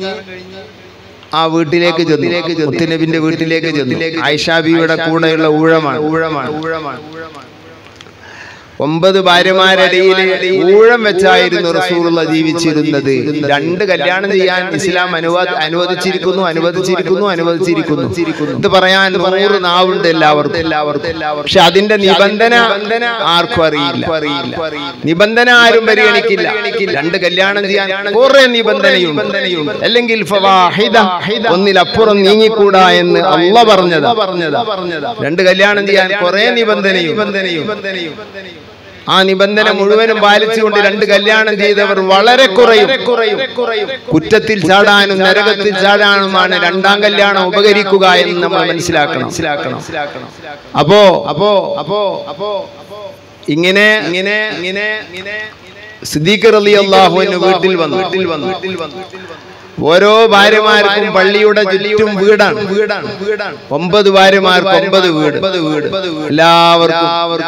ആ വീട്ടിലേക്ക് ചെന്നു. മുത്തുനബിന്റെ വീട്ടിലേക്ക് ചെന്നു. ആയിഷ ബീവിയുടെ കൂടെയുള്ള ഊഴമാണ് ഊഴമാണ് ഊഴമാണ് ഒമ്പത് ഭാര്യമാരടിയിൽ ഊഴം വെച്ചായിരുന്നു റസൂലുള്ളാഹി ജീവിച്ചിരുന്നത്. രണ്ട് കല്യാണം ചെയ്യാൻ ഇസ്ലാം അനുവാദ അനുവദിച്ചിരിക്കുന്നു അനുവദിച്ചിരിക്കുന്നു അനുവദിച്ചിരിക്കുന്നു ഇത് പറയാൻ നൂറ് നാവുണ്ട് എല്ലാവർക്കും എല്ലാവർക്കും പക്ഷെ അതിന്റെ നിബന്ധന ആർക്കും അറിയില്ല അറിയില്ല നിബന്ധന ആരും പരിഗണിക്കില്ല. രണ്ട് കല്യാണം ചെയ്യാൻ കുറെ നിബന്ധനയുണ്ട്. അല്ലെങ്കിൽ ഒന്നിലപ്പുറം നീങ്ങിക്കൂടാ എന്ന് അള്ളാഹ് പറഞ്ഞതാ പറഞ്ഞതാ രണ്ട് കല്യാണം ചെയ്യാൻ കുറെ നിബന്ധനയും നിബന്ധനയും ആ നിബന്ധന മുഴുവനും പാലിച്ചുകൊണ്ട് രണ്ട് കല്യാണം ചെയ്തവർ വളരെ കുറയും കുറ്റത്തിൽ ചാടാനും നരകത്തിൽ ചാടാനുമാണ് രണ്ടാം കല്യാണം ഉപകരിക്കുക എന്ന് നമ്മൾ മനസ്സിലാക്കണം മനസ്സിലാക്കണം അപ്പോ അപ്പോ അപ്പോ അപ്പോ ഇങ്ങനെ ഇങ്ങനെ ഇങ്ങനെ സിദ്ദീഖ് റളിയല്ലാഹു അൻഹു വീട്ടിൽ വന്നു വീട്ടിൽ വന്നു വീട്ടിൽ വന്നു ഓരോ ഭാര്യമാർക്കും പള്ളിയുടെ ചുറ്റും വീടാണ് വീടാണ് വീടാണ് ഒമ്പത് ഭാര്യമാർക്ക് ഒമ്പത് വീട് വീട് എല്ലാവർക്കും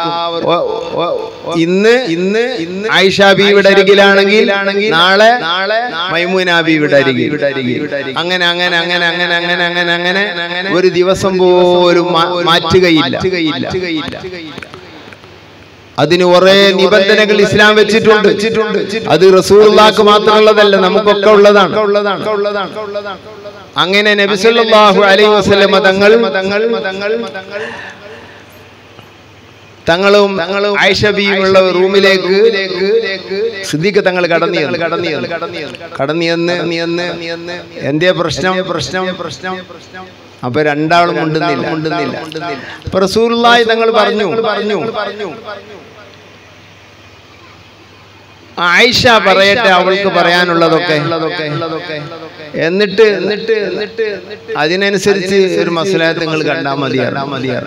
ഇന്ന് ഇന്ന് ഇന്ന് ആയിഷ ബീവിയുടെ അരികിലാണെങ്കിൽ നാളെ നാളെ മൈമൂന ബീവിയുടെ അരികിൽ അങ്ങനെ അങ്ങനെ അങ്ങനെ അങ്ങനെ അങ്ങനെ അങ്ങനെ അങ്ങനെ ഒരു ദിവസം പോലും മാറ്റുകയില്ല. അതിന് കുറെ നിബന്ധനകൾ ഇസ്ലാം വെച്ചിട്ടുണ്ട് വെച്ചിട്ടുണ്ട് അത് റസൂലുള്ളാഹിക്ക് മാത്രമുള്ളതല്ല, നമുക്കൊക്കെ ഉള്ളതാണ്. അങ്ങനെ നബി സല്ലല്ലാഹു അലൈഹി വസല്ലം തങ്ങൾ തങ്ങൾ തങ്ങൾ തങ്ങളും തങ്ങളും ആയിഷ ബീവിയുള്ള റൂമിലേക്ക് സിദ്ദീഖ് തങ്ങൾ കടന്നു കടന്നു കടന്നു കടന്നു എന്തേ പ്രശ്നം പ്രശ്നം പ്രശ്നം അപ്പൊ രണ്ടാളും മുണ്ടുന്നില്ല മുണ്ടുന്നില്ല അപ്പൊ റസൂലുള്ളാഹി തങ്ങൾ പറഞ്ഞു പറഞ്ഞു പറഞ്ഞു ആയിഷ പറയട്ടെ അവൾക്ക് പറയാനുള്ളതൊക്കെ എന്നിട്ട് എന്നിട്ട് എന്നിട്ട് അതിനനുസരിച്ച് ഒരു മസ്ലഹത്ത് നിങ്ങൾ കണ്ടാൽ മതിയാ മതിയാ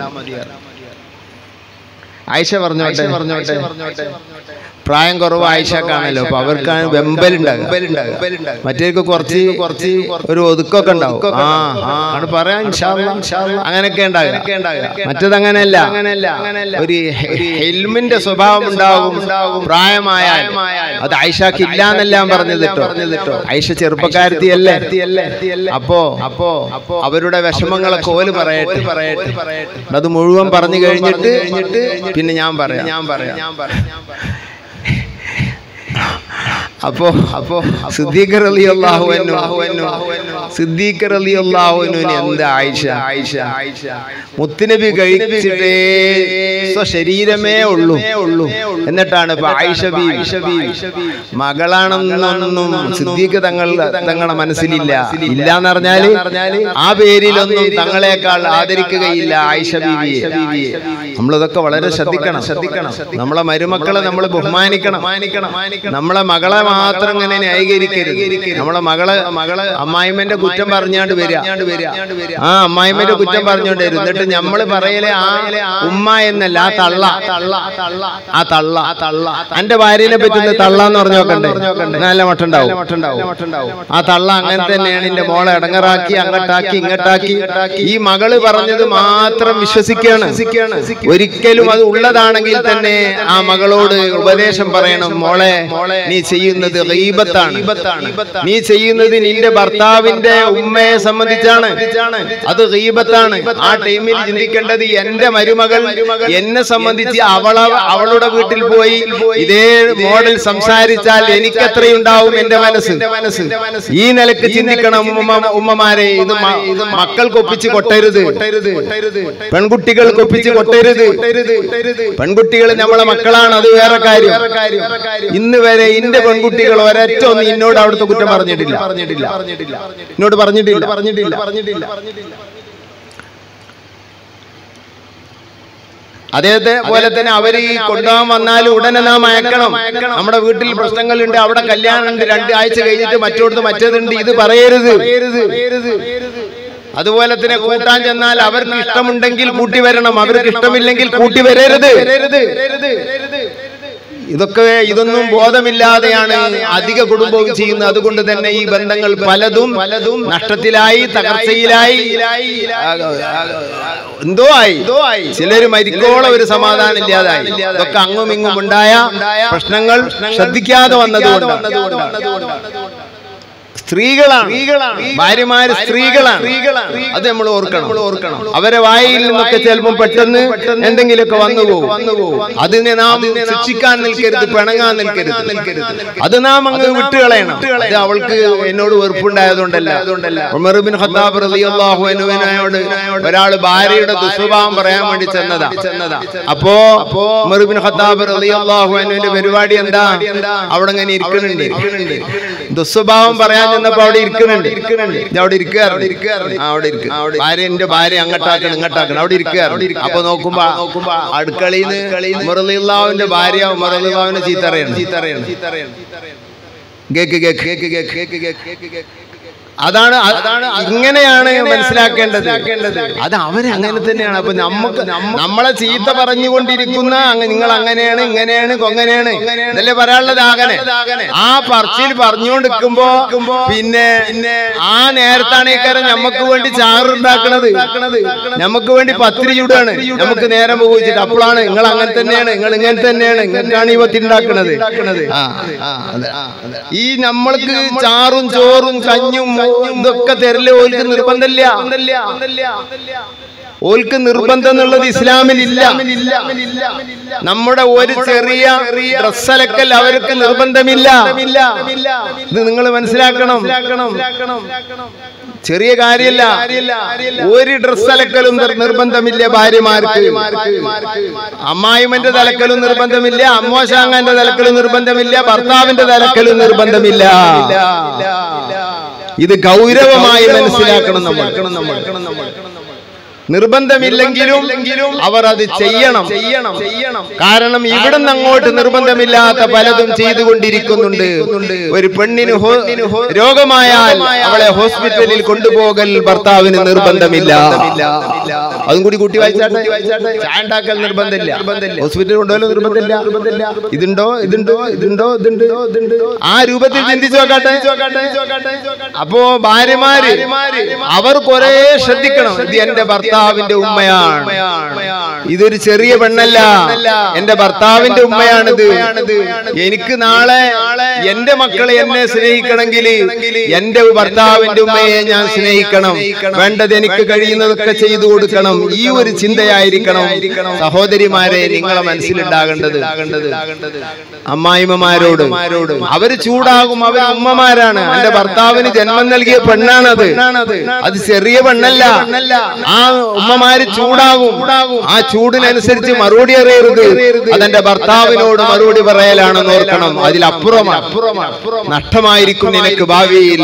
ആയിഷ പറഞ്ഞോട്ടെ പറഞ്ഞോട്ടെ പ്രായം കുറവ് ആയിഷക്കാണല്ലോ, അപ്പൊ അവർക്കാണ് വെമ്പലുണ്ടാകും. മറ്റേക്ക് കുറച്ച് കുറച്ച് ഒരു ഒതുക്കൊക്കെ ഉണ്ടാവും. ആ ആണ് പറയാൻ അങ്ങനെയൊക്കെ ഉണ്ടാകുക. മറ്റത് അങ്ങനെയല്ല അങ്ങനെയല്ല ഒരു ഹെൽമിന്റെ സ്വഭാവം ഉണ്ടാകും. പ്രായമായാൽ അത് ആയിഷക്ക് ഇല്ലാന്നെല്ലാം പറഞ്ഞത് കേട്ടോ. ആയിഷ ചെറുപ്പക്കാരത്തിയല്ലേ. അപ്പോ അപ്പോ അപ്പോ അവരുടെ വിഷമങ്ങളൊക്കെ ഓല് പറയട്ടെ പറയട്ടെ പറയട്ടെ അത് മുഴുവൻ പറഞ്ഞു കഴിഞ്ഞിട്ട് കഴിഞ്ഞിട്ട് പിന്നെ ഞാൻ പറയാം ഞാൻ പറയാം ഞാൻ പറയാം അപ്പോ അപ്പോ സിദ്ദീഖ് റളിയല്ലാഹു അൻഹു സിദ്ദീഖ് റളിയല്ലാഹു അൻഹുവിന് എന്താ ആയിഷ ആയിഷ ആയിഷ മുത്തുനബി കഴിച്ചിട്ടേ സ്വശരീരമേ ഉള്ളൂ ഉള്ളൂ എന്നിട്ടാണ് ഇപ്പൊ ആയിഷ ബീവി മകളാണെന്നൊന്നും സിദ്ദീഖ് തങ്ങൾ തങ്ങളുടെ മനസ്സിലില്ല. ഇല്ലാന്ന് പറഞ്ഞാല് ആ പേരിലൊന്നും തങ്ങളെക്കാൾ ആദരിക്കുകയില്ല ആയിഷ ബീവിയെ. നമ്മളിതൊക്കെ വളരെ ശ്രദ്ധിക്കണം ശ്രദ്ധിക്കണം നമ്മളെ മരുമക്കളെ നമ്മൾ ബഹുമാനിക്കണം മാനിക്കണം നമ്മളെ മകളെ മാത്രം ഇങ്ങനെ ന്യായീകരിക്കരുത്. നമ്മളെ മകളെ മകളെ അമ്മായിമ്മന്റെ കുറ്റം പറഞ്ഞാണ്ട് വരിക ആ അമ്മായിമ്മന്റെ കുറ്റം പറഞ്ഞോണ്ട് വരും. എന്നിട്ട് നമ്മള് പറയലേ ആ ഉമ്മ എന്നല്ല ആ തള്ള തള്ള തള്ള ആ തള്ള ആ തള്ള എന്റെ ഭാര്യനെ പറ്റുന്ന തള്ള എന്ന് പറഞ്ഞു നോക്കണ്ടേ നല്ല മട്ടുണ്ടാവും മട്ടുണ്ടാവും ആ തള്ള അങ്ങനെ തന്നെയാണ് എന്റെ മോളെ ഇടങ്ങറാക്കി അങ്ങോട്ടാക്കി ഇങ്ങോട്ടാക്കി. ഈ മകള് പറഞ്ഞത് മാത്രം വിശ്വസിക്കുകയാണ്. ഒരിക്കലും അത് ഉള്ളതാണെങ്കിൽ തന്നെ ആ മകളോട് ഉപദേശം പറയണം, മോളെ നീ ചെയ്യുന്നത് ഗീബത്താണ്, നീ ചെയ്യുന്നത് നിന്റെ ഭർത്താവിന്റെ ഉമ്മയെ സംബന്ധിച്ചാണ്, അത് ഗീബത്താണ്. ആ ടൈമിൽ ചിന്തിക്കേണ്ടത് എന്റെ മരുമകൾ എന്നെ സംബന്ധിച്ച് അവള അവളുടെ വീട്ടിൽ പോയി ഇതേ മോഡൽ സംസാരിച്ചാൽ എനിക്ക് എത്രയുണ്ടാവും എന്റെ മനസ്സ്. ഈ നിലക്ക് ചിന്തിക്കണം ഉമ്മമാരെ. ഇത് മക്കൾക്കൊപ്പിച്ച് കൊട്ടരുത്, പെൺകുട്ടികൾക്കൊപ്പിച്ച് കൊട്ടരുത്. പെൺകുട്ടികൾ നമ്മളെ മക്കളാണ്, അത് വേറെ കാര്യം. ഇന്ന് വരെ എന്റെ പെൺകുട്ടികൾ ഒരൊറ്റ ഒന്നും എന്നോട് അവിടുത്തെ കുറ്റം പറഞ്ഞിട്ടില്ല പറഞ്ഞിട്ടില്ല എന്നോട് പറഞ്ഞിട്ടില്ല പറഞ്ഞിട്ടില്ല പറഞ്ഞിട്ടില്ല അതേപോലെ തന്നെ അവര് ഈ കൊണ്ടുപോകാൻ വന്നാൽ ഉടനെ നാം അയക്കണം. നമ്മുടെ വീട്ടിൽ പ്രശ്നങ്ങളുണ്ട്, അവിടെ കല്യാണം ഉണ്ട്, രണ്ട് ആഴ്ച കഴിഞ്ഞിട്ട് മറ്റോടത്ത് മറ്റേതുണ്ട്, ഇത് പറയരുത്. അതുപോലെ തന്നെ കൂട്ടാൻ ചെന്നാൽ അവർക്ക് ഇഷ്ടമുണ്ടെങ്കിൽ കൂട്ടി വരണം, അവർക്ക് ഇഷ്ടമില്ലെങ്കിൽ കൂട്ടി വരരുത്. ഇതൊക്കെ ഇതൊന്നും ബോധമില്ലാതെയാണ് അധിക കുടുംബവും ചെയ്യുന്നത്. അതുകൊണ്ട് തന്നെ ഈ ബന്ധങ്ങൾ പലതും പലതും നഷ്ടത്തിലായി, തകർച്ചയിലായി, എന്തോ ആയി ചിലര് മരിക്കോളം ഒരു സമാധാനം ഇല്ലാതായി. ഇതൊക്കെ അങ്ങും ഇങ്ങും ഉണ്ടായ പ്രശ്നങ്ങൾ ശ്രദ്ധിക്കാതെ വന്നതുകൊണ്ടാണ്. സ്ത്രീകളാണ്, ഭാര്യമാര് സ്ത്രീകളാണ്. അത് നമ്മൾ ഓർക്കണം. അവരെ വായിൽ നിന്നൊക്കെ ചിലപ്പോൾ പെട്ടെന്ന് എന്തെങ്കിലുമൊക്കെ വന്നു പോകും. അതിനെ നാം ശിക്ഷിക്കാൻ നിൽക്കരുത്, പിണങ്ങാൻ നിൽക്കരുത്. അത് നാം അങ്ങ് വിട്ടുകളയണം. അത് അവൾക്ക് എന്നോട് വെറുപ്പുണ്ടായതുകൊണ്ടല്ല. ഉമർ ഇബ്നു ഖത്താബ് റളിയല്ലാഹു അൻഹുവിനോട് ഒരാൾ ഭാര്യയുടെ ദുസ്വഭാവം പറയാൻ വേണ്ടി ചെന്നതാ. അപ്പോ ഉമർ ഇബ്നു ഖത്താബ് റളിയല്ലാഹു അൻഹുവിന്റെ പരിപാടി എന്താ? അവിടെ ഇങ്ങനെ ഇരിക്കുന്നുണ്ട്. ദുസ്വഭാവം പറയാൻ ചെന്നപ്പോ അവിടെ ഇരിക്കുന്നുണ്ട്. അവിടെ ഇരിക്കുക, അവിടെ ഇരിക്കുക. ഭാര്യ എന്റെ ഭാര്യ അങ്ങോട്ടാക്കണം ഇങ്ങോട്ടാക്കണം, അവിടെ ഇരിക്കുക. അപ്പൊ നോക്കുമ്പോ അടുക്കളയിൽ നിന്ന് ഉമർ റളിയല്ലാഹുവിന്റെ ഭാര്യ ഉമർ റളിയല്ലാഹുവിനെ ചീത്തറിയാണ് ചീത്തറിയാണ് കേക്ക് കേക്ക് കേക്ക് കേക്ക് കേക്ക് കേക്ക് കേക്ക് അതാണ് അതാണ് ഇങ്ങനെയാണ് മനസ്സിലാക്കേണ്ടത്. അത് അവര് അങ്ങനെ തന്നെയാണ്. അപ്പൊ നമുക്ക് നമ്മളെ ചീത്ത പറഞ്ഞുകൊണ്ടിരിക്കുന്ന നിങ്ങൾ അങ്ങനെയാണ് ഇങ്ങനെയാണ് കൊങ്ങനെയാണ് ഇതല്ലേ പറയാനുള്ളത്. അങ്ങനെ ആ പറച്ചിൽ പറഞ്ഞുകൊണ്ടിരിക്കുമ്പോ പിന്നെ ആ നേരത്താണ് ഈ കാര്യം നമുക്ക് വേണ്ടി ചാറുണ്ടാക്കണത്, നമുക്ക് വേണ്ടി പത്തിരി ചൂടാണ്, നമുക്ക് നേരം പോയിച്ചിട്ട് അപ്പോഴാണ് നിങ്ങൾ അങ്ങനെ തന്നെയാണ് നിങ്ങൾ ഇങ്ങനെ തന്നെയാണ് ഇങ്ങനെയാണ് ഈ പത്തിരി ഉണ്ടാക്കണത്. ഈ നമ്മൾക്ക് ചാറും ചോറും കഞ്ഞും ഇതൊക്കെ തരല് ഓൽക്ക് നിർബന്ധമില്ല. ഓൽക്ക് നിർബന്ധം എന്നുള്ളത് ഇസ്ലാമിലില്ല. നമ്മുടെ ഒരു ചെറിയ ഡ്രസ്സലക്കൽ അവർക്ക് നിർബന്ധമില്ല. ഇത് നിങ്ങൾ മനസ്സിലാക്കണം. ചെറിയ കാര്യമല്ല. ഒരു ഡ്രസ് അലക്കലും നിർബന്ധമില്ല ഭാര്യമാർക്ക്. അമ്മായിമന്റെ തലക്കലും നിർബന്ധമില്ല, അമ്മോശാങ്ങന്റെ തലക്കലും നിർബന്ധമില്ല, ഭർത്താവിന്റെ തലക്കലും നിർബന്ധമില്ല. ഇത് ഗൗരവമായി മനസ്സിലാക്കണം നമ്മൾ. നിർബന്ധമില്ലെങ്കിലും അവർ അത് ചെയ്യണം. കാരണം ഇവിടുന്ന് അങ്ങോട്ട് നിർബന്ധമില്ലാത്ത പലതും ചെയ്തുകൊണ്ടിരിക്കുന്നുണ്ട്. ഒരു പെണ്ണിന് രോഗമായാൽ അവളെ ഹോസ്പിറ്റലിൽ കൊണ്ടുപോകൽ ഭർത്താവിന് നിർബന്ധമില്ല. അതും കൂടി കൂട്ടി വായിച്ചാട്ടെ. ചായ ഉണ്ടാക്കൽ നിർബന്ധമില്ല, ഹോസ്പിറ്റലിൽ കൊണ്ടുപോകൽ നിർബന്ധമില്ല. ഇതുണ്ടോ ഇതുണ്ടോ ഇതുണ്ടോ ഇതുണ്ട് ഇതുണ്ട് ആ രൂപത്തിൽ ചിന്തിച്ചു നോക്കാട്ടെ. അപ്പോ ഭാര്യമാര് അവർ കുറെ ശ്രദ്ധിക്കണം. ഇത് എന്റെ ഭർത്താവ് ഭർത്താവിന്റെ ഉമ്മയാണ്, ഇതൊരു ചെറിയ പെണ്ണല്ല, എന്റെ ഭർത്താവിന്റെ ഉമ്മയാണിത്. എനിക്ക് നാളെ എന്റെ മക്കളെ എന്നെ സ്നേഹിക്കണമെങ്കിൽ എന്റെ ഭർത്താവിന്റെ ഉമ്മയെ ഞാൻ സ്നേഹിക്കണം. വേണ്ടത് എനിക്ക് കഴിയുന്നതൊക്കെ ചെയ്തു കൊടുക്കണം. ഈ ഒരു ചിന്തയായിരിക്കണം സഹോദരിമാരെ നിങ്ങളെ മനസ്സിലുണ്ടാകേണ്ടത്. അമ്മായിമ്മമാരോട് അവര് ചൂടാകും, അവർ ഉമ്മമാരാണ്. എന്റെ ഭർത്താവിന് ജന്മം നൽകിയ പെണ്ണാണത്, അത് ചെറിയ പെണ്ണല്ല. ആ ഉമ്മമാര് ചൂടാകും. ആ ചൂടിനനുസരിച്ച് മറുപടി അറിയരുത്. അതെന്റെ ഭർത്താവിനോട് മറുപടി പറയലാണെന്ന് ഓർക്കണം. അതിലപ്പുറമാണ്, നഷ്ടമായിരിക്കും നിനക്ക് ഭാവിയിൽ.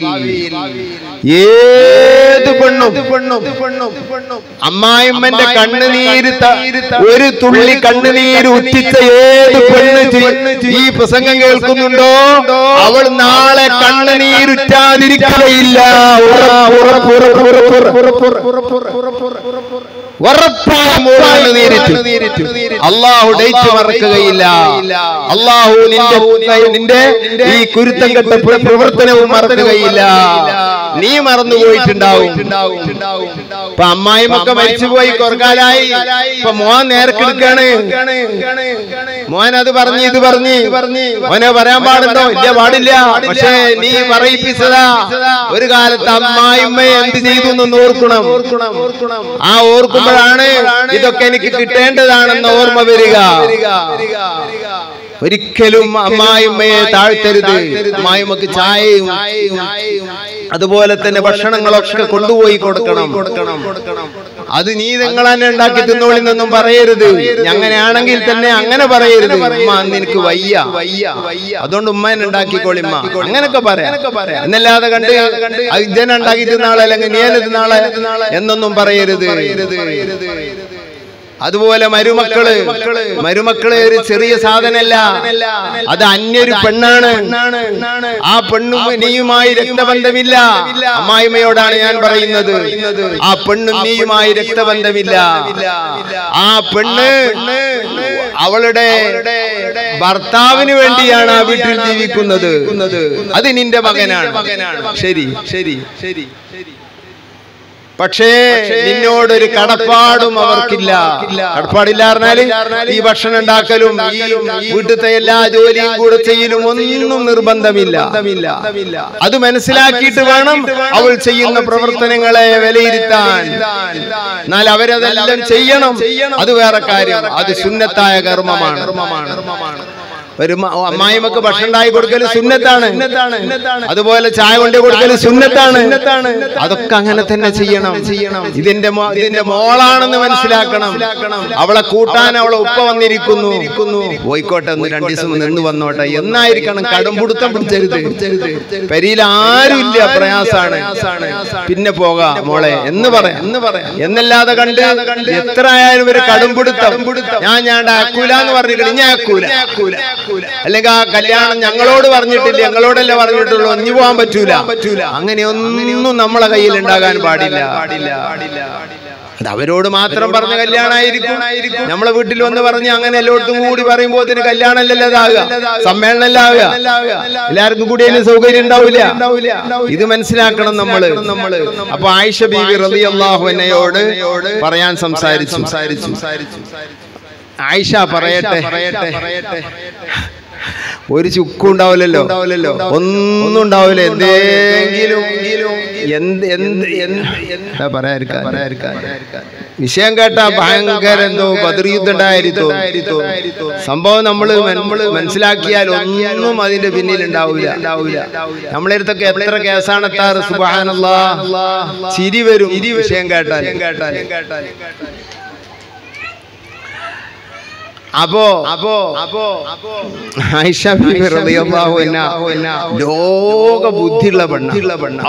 ഏത് പെണ്ണും അമ്മായിമ്മന്റെ കണ്ണുനീര് ഒരു തുള്ളി കണ്ണുനീര് ഉറ്റിച്ച ഏത് പെണ്ണ് ഈ പ്രസംഗം കേൾക്കുന്നുണ്ടോ അവൾ നാളെ കണ്ണുനീരുറ്റാതിരിക്കുകയില്ല. അള്ളാഹു ഡേറ്റ് മറക്കുകയില്ല. അള്ളാഹു നിന്റെ നിന്റെ ഈ കുരുത്തം കെട്ട പ്രവർത്തനവും മറക്കുകയില്ല. നീ മറന്നുപോയിട്ടുണ്ടാവും. ഇപ്പൊ അമ്മായിമൊക്കെ മരിച്ചുപോയി കുറക്കാലായി. ഇപ്പൊ മോൻ നേർക്കെടുക്കാണ്. മോൻ അത് പറഞ്ഞു ഇത് പറഞ്ഞു മോനെ പറയാൻ പാടുണ്ടോ? ഇല്ല, പാടില്ല. പക്ഷേ നീ പറയിപ്പിച്ചതാ. ഒരു കാലത്ത് അമ്മായിമ്മയെ എന്ത് ചെയ്തു എന്ന് ഓർക്കണം. ആ ഓർക്കുമ്പോഴാണ് ഇതൊക്കെ എനിക്ക് കിട്ടേണ്ടതാണെന്ന് ഓർമ്മ വരിക. ഒരിക്കലും അമ്മായിമ്മയെ താഴ്ത്തരുത്. അമ്മായിമ്മക്ക് ചായയും അതുപോലെ തന്നെ ഭക്ഷണങ്ങളൊക്കെ കൊണ്ടുപോയി കൊടുക്കണം. അത് നീ നിങ്ങൾ തന്നെ ഉണ്ടാക്കി തിന്നോളിന്നൊന്നും പറയരുത്. അങ്ങനെയാണെങ്കിൽ തന്നെ അങ്ങനെ പറയരുത്. ഉമ്മ അന്ന് എനിക്ക് വയ്യ, അതുകൊണ്ട് ഉമ്മനെ ഉണ്ടാക്കിക്കോളിമ്മ, അങ്ങനൊക്കെ പറയാം. എന്നല്ലാതെ കണ്ട് ഇജനെ ഉണ്ടാക്കി തിന്നാളെ അല്ലെങ്കിൽ നീ തിന്നാളെ എന്നൊന്നും പറയരുത്. അതുപോലെ മരുമക്കള് മരുമക്കള് ഒരു ചെറിയ സാധനല്ല, അത് അന്യൊരു പെണ്ണാണ്. ആ പെണ്ണും നീയുമായി രക്തബന്ധമില്ല. അമ്മായിമ്മയോടാണ് ഞാൻ പറയുന്നത്. ആ പെണ്ണും നീയുമായി രക്തബന്ധമില്ല. ആ പെണ്ണ് അവളുടെ ഭർത്താവിന് വേണ്ടിയാണ് ആ വീട്ടിൽ ജീവിക്കുന്നത്. അത് നിന്റെ മകനാണ്. ശരി ശരി ശരി. പക്ഷേ നിന്നോടൊരു കടപ്പാടും അവർക്കില്ല. കടപ്പാടില്ല പറഞ്ഞാല് ഈ ഭക്ഷണം ഉണ്ടാക്കലും ഈ വീട്ടിലത്തെ എല്ലാ ജോലിയും കൂടെ ചെയ്യലും ഒന്നും നിർബന്ധമില്ല. അത് മനസ്സിലാക്കിയിട്ട് വേണം അവൾ ചെയ്യുന്ന പ്രവർത്തനങ്ങളെ വിലയിരുത്താൻ. എന്നാൽ അവരതെല്ലാം ചെയ്യണം, അത് വേറെ കാര്യം. അത് സുന്നത്തായ കർമ്മമാണ്. ഒരു അമ്മായിമ്മക്ക് ഭക്ഷണം ഉണ്ടായി കൊടുക്കല് സുന്നത്താണ്. അതുപോലെ ചായ കൊണ്ട് കൊടുക്കല് സുന്നത്താണ്. അതൊക്കെ അങ്ങനെ തന്നെ ചെയ്യണം. ഇതിന്റെ ഇതിന്റെ മോളാണെന്ന് മനസ്സിലാക്കണം. അവളെ കൂട്ടാൻ അവളെ ഉപ്പ വന്നിരിക്കുന്നു, പോയിക്കോട്ടെ ഒന്ന് രണ്ടു ദിവസം നിന്ന് വന്നോട്ടെ എന്നായിരിക്കണം. കടുംപിടുത്തം പിടിച്ചരുത്. പെരിയിൽ ആരുമില്ല, പ്രയാസാണ്, പിന്നെ പോകാം മോളെ എന്ന് പറയാം എന്നല്ലാതെ കണ്ട് എത്ര ആയാലും ഒരു കടുംപിടുത്തം. ഞാൻ ഞാൻ ആക്കൂല എന്ന് പറഞ്ഞിട്ട് ഞാൻ ആക്കൂല, അല്ലെങ്കിൽ ആ കല്യാണം ഞങ്ങളോട് പറഞ്ഞിട്ടില്ല, ഞങ്ങളോടല്ലേ പറഞ്ഞിട്ടുള്ളൂ, ഒഞ്ഞു പോകാൻ പറ്റൂല പറ്റൂല അങ്ങനെയൊന്നും നമ്മളെ കയ്യിൽ ഉണ്ടാകാൻ പാടില്ല. അത് അവരോട് മാത്രം പറഞ്ഞ കല്യാണമായിരിക്കും. നമ്മളെ വീട്ടിൽ വന്ന് പറഞ്ഞ് അങ്ങനെ എല്ലായിടത്തും കൂടി പറയുമ്പോൾ ഇതിന് കല്യാണമല്ലല്ലോ ഇതാകുക, സമ്മേളനമല്ലാകുക. എല്ലാവർക്കും കൂടി അതിന് സൗകര്യം ഉണ്ടാവില്ല. ഇത് മനസ്സിലാക്കണം നമ്മള്. അപ്പൊ ആയിഷ ബീവി റളിയല്ലാഹു അൻഹയോട് പറയാൻ സംസാരിച്ചു സംസാരിച്ചു ആയിഷ പറയട്ടെ പറയട്ടെ ഒരു ചുക്കും ഉണ്ടാവില്ലല്ലോ, ഒന്നും ഉണ്ടാവില്ല. എന്തെങ്കിലും എന്ത് എന്ത് എന്താ പറയാതിരിക്കാൻ പറയാതിരിക്കാൻ വിഷയം കേട്ടാ ഭയങ്കര എന്തോ ബദർയുദ്ധം ഉണ്ടായിരിക്കും. സംഭവം നമ്മള് മനസ്സിലാക്കിയാൽ ഒന്നും അതിന്റെ പിന്നിൽ ഉണ്ടാവില്ല ഉണ്ടാവില്ല നമ്മളെടുത്തൊക്കെ എത്ര കേസാണ് എത്താറ്. സുബ്ഹാനല്ലാഹ്, ചിരി വരും വിഷയം കേട്ടാൽ കേട്ടാൽ അപ്പോ അപ്പോ അപ്പോ ആയിഷ ബീവി റളിയല്ലാഹു അൻഹ ലോക ബുദ്ധിയുള്ള പെണ്ണ.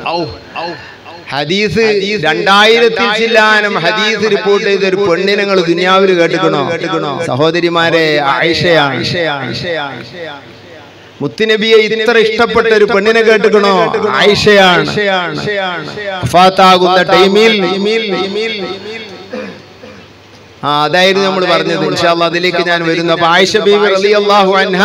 ഹദീസ് രണ്ടായിരത്തിൽ ചില്ലാനം ഹദീസ് റിപ്പോർട്ട് ചെയ്ത ഒരു പെണ്ണിനെ നിങ്ങൾ ദുനിയാവിൽ കേട്ടിക്കണോ? സഹോദരിമാരെ, ആയിഷയാണ്. മുത്തുനബിയെ ഇത്ര ഇഷ്ടപ്പെട്ട ഒരു പെണ്ണിനെ കേട്ടിക്കണോ? ആയിഷയാണ്. വഫാത്താകുന്ന ടൈമിൽ ആ അതായിരുന്നു നമ്മൾ പറഞ്ഞത്. ഇൻഷാ അല്ലാഹ് അതിലേക്ക് ഞാൻ വരുന്നു. അപ്പൊ ആയിഷ ബീവി റളിയല്ലാഹു അൻഹ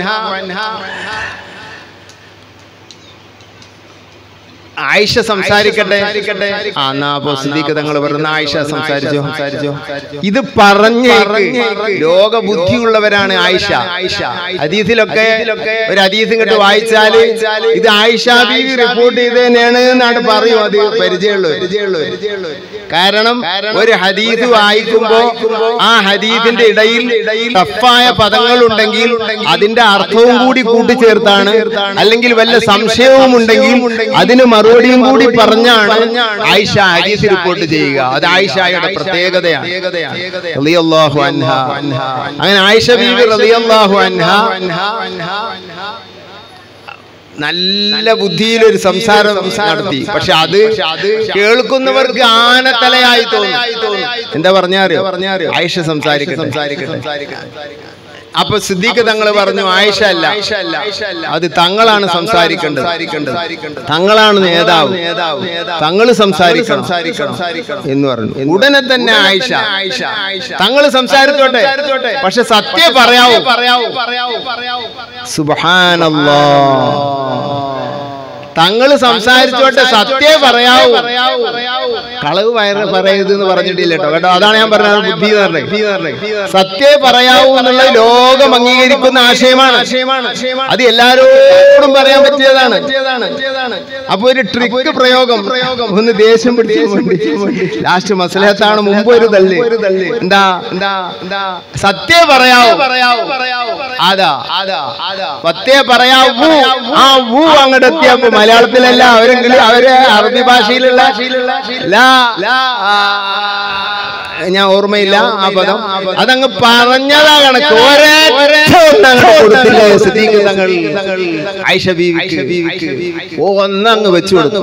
ആയിഷ സംസാരിക്കട്ടെ. ആ എന്നാ അപ്പൊ സിദ്ദീഖ് തങ്ങൾ പറയുന്ന ആയിഷ സംസാരിച്ചോ സംസാരിച്ചോ ഇത് പറഞ്ഞ് ലോക ബുദ്ധിയുള്ളവരാണ് ആയിഷ. ഹദീസിലൊക്കെ ഒരു ഹദീസ് ഇങ്ങോട്ട് വായിച്ചാല് ഇത് ആയിഷ ബീവി റിപ്പോർട്ട് ചെയ്തതന്നെയാണ് എന്നാണ് പറയും. അത് പരിചയമുള്ളൂ പരിചയമുള്ളൂ കാരണം ഒരു ഹദീസ് വായിക്കുമ്പോ ആ ഹദീസിന്റെ ഇടയിൽ ടഫായ പദങ്ങൾ ഉണ്ടെങ്കിൽ അതിന്റെ അർത്ഥവും കൂടി കൂട്ടിച്ചേർത്താണ്, അല്ലെങ്കിൽ വല്ല സംശയവും ഉണ്ടെങ്കിൽ അതിന് മറുപടിയും കൂടി പറഞ്ഞാണ് ആയിഷ ഹദീസ് റിപ്പോർട്ട് ചെയ്യുക. അത് ആയിഷയുടെ പ്രത്യേകതയാണ് റളിയല്ലാഹു അൻഹ. അങ്ങനെ ആയിഷ ബീവി റളിയല്ലാഹു അൻഹ നല്ല ബുദ്ധിയിലൊരു സംസാരം നടത്തി. പക്ഷെ അത് കേൾക്കുന്നവർക്ക് ആനത്തലയായി തോന്നും. എന്താ പറഞ്ഞാറിയോ? ആയിഷ സംസാരിക്കട്ടെ സംസാരിക്കട്ടെ അപ്പൊ സിദ്ദീഖ് തങ്ങൾ പറഞ്ഞു ആയിഷ അല്ല, അത് തങ്ങളാണ് സംസാരിക്കേണ്ടത്, തങ്ങളാണ് നേതാവ്, തങ്ങള് സംസാരിക്കണം എന്ന് പറഞ്ഞു. ഉടനെ തന്നെ ആയിഷ തങ്ങള് സംസാരിച്ചോട്ടെ, പക്ഷെ സത്യം പറയാവൂ പറയാവൂ പറയാവൂ സുബ്ഹാനല്ലാഹ്, തങ്ങള് സംസാരിച്ചോട്ടെ, സത്യം പറയാവൂ, കളവ് വയറ് പറയരുത് എന്ന് പറഞ്ഞിട്ടില്ല കേട്ടോ കേട്ടോ അതാണ് ഞാൻ പറഞ്ഞത്. ബുദ്ധി സത്യം പറയാവൂ എന്നുള്ള ലോകം അംഗീകരിക്കുന്ന ആശയമാണ്. അത് എല്ലാരോടും പറയാൻ പറ്റിയതാണ്. അപ്പൊ ഒരു ട്രിക്ക് പ്രയോഗം ഒന്ന് ദേഷ്യം പിടിച്ചു ലാസ്റ്റ് മസ്ലഹത്താണ് മുമ്പ് ഒരു തള്ളി എന്താ എന്താ എന്താ സത്യം പറയാവൂ പറയാവൂ അതാ അതാ സത്യം പറയാവൂ. ആ വൂ അങ്ങോട്ട് എത്തിയപ്പോ മലയാളത്തിലല്ല, അവരെങ്കിലും അവര് അറബി ഭാഷയിലുള്ള ഞാൻ ഓർമ്മയില്ല ആ പദം, അതങ്ങ് പറഞ്ഞതാ കണക്ക് കൊടുത്തില്ലേ സിദ്ദീഖ് തങ്ങൾ ആയിഷ ബീവിക്ക്. ഓ ഒന്നങ്ങ് വെച്ചു കൊടുത്തു.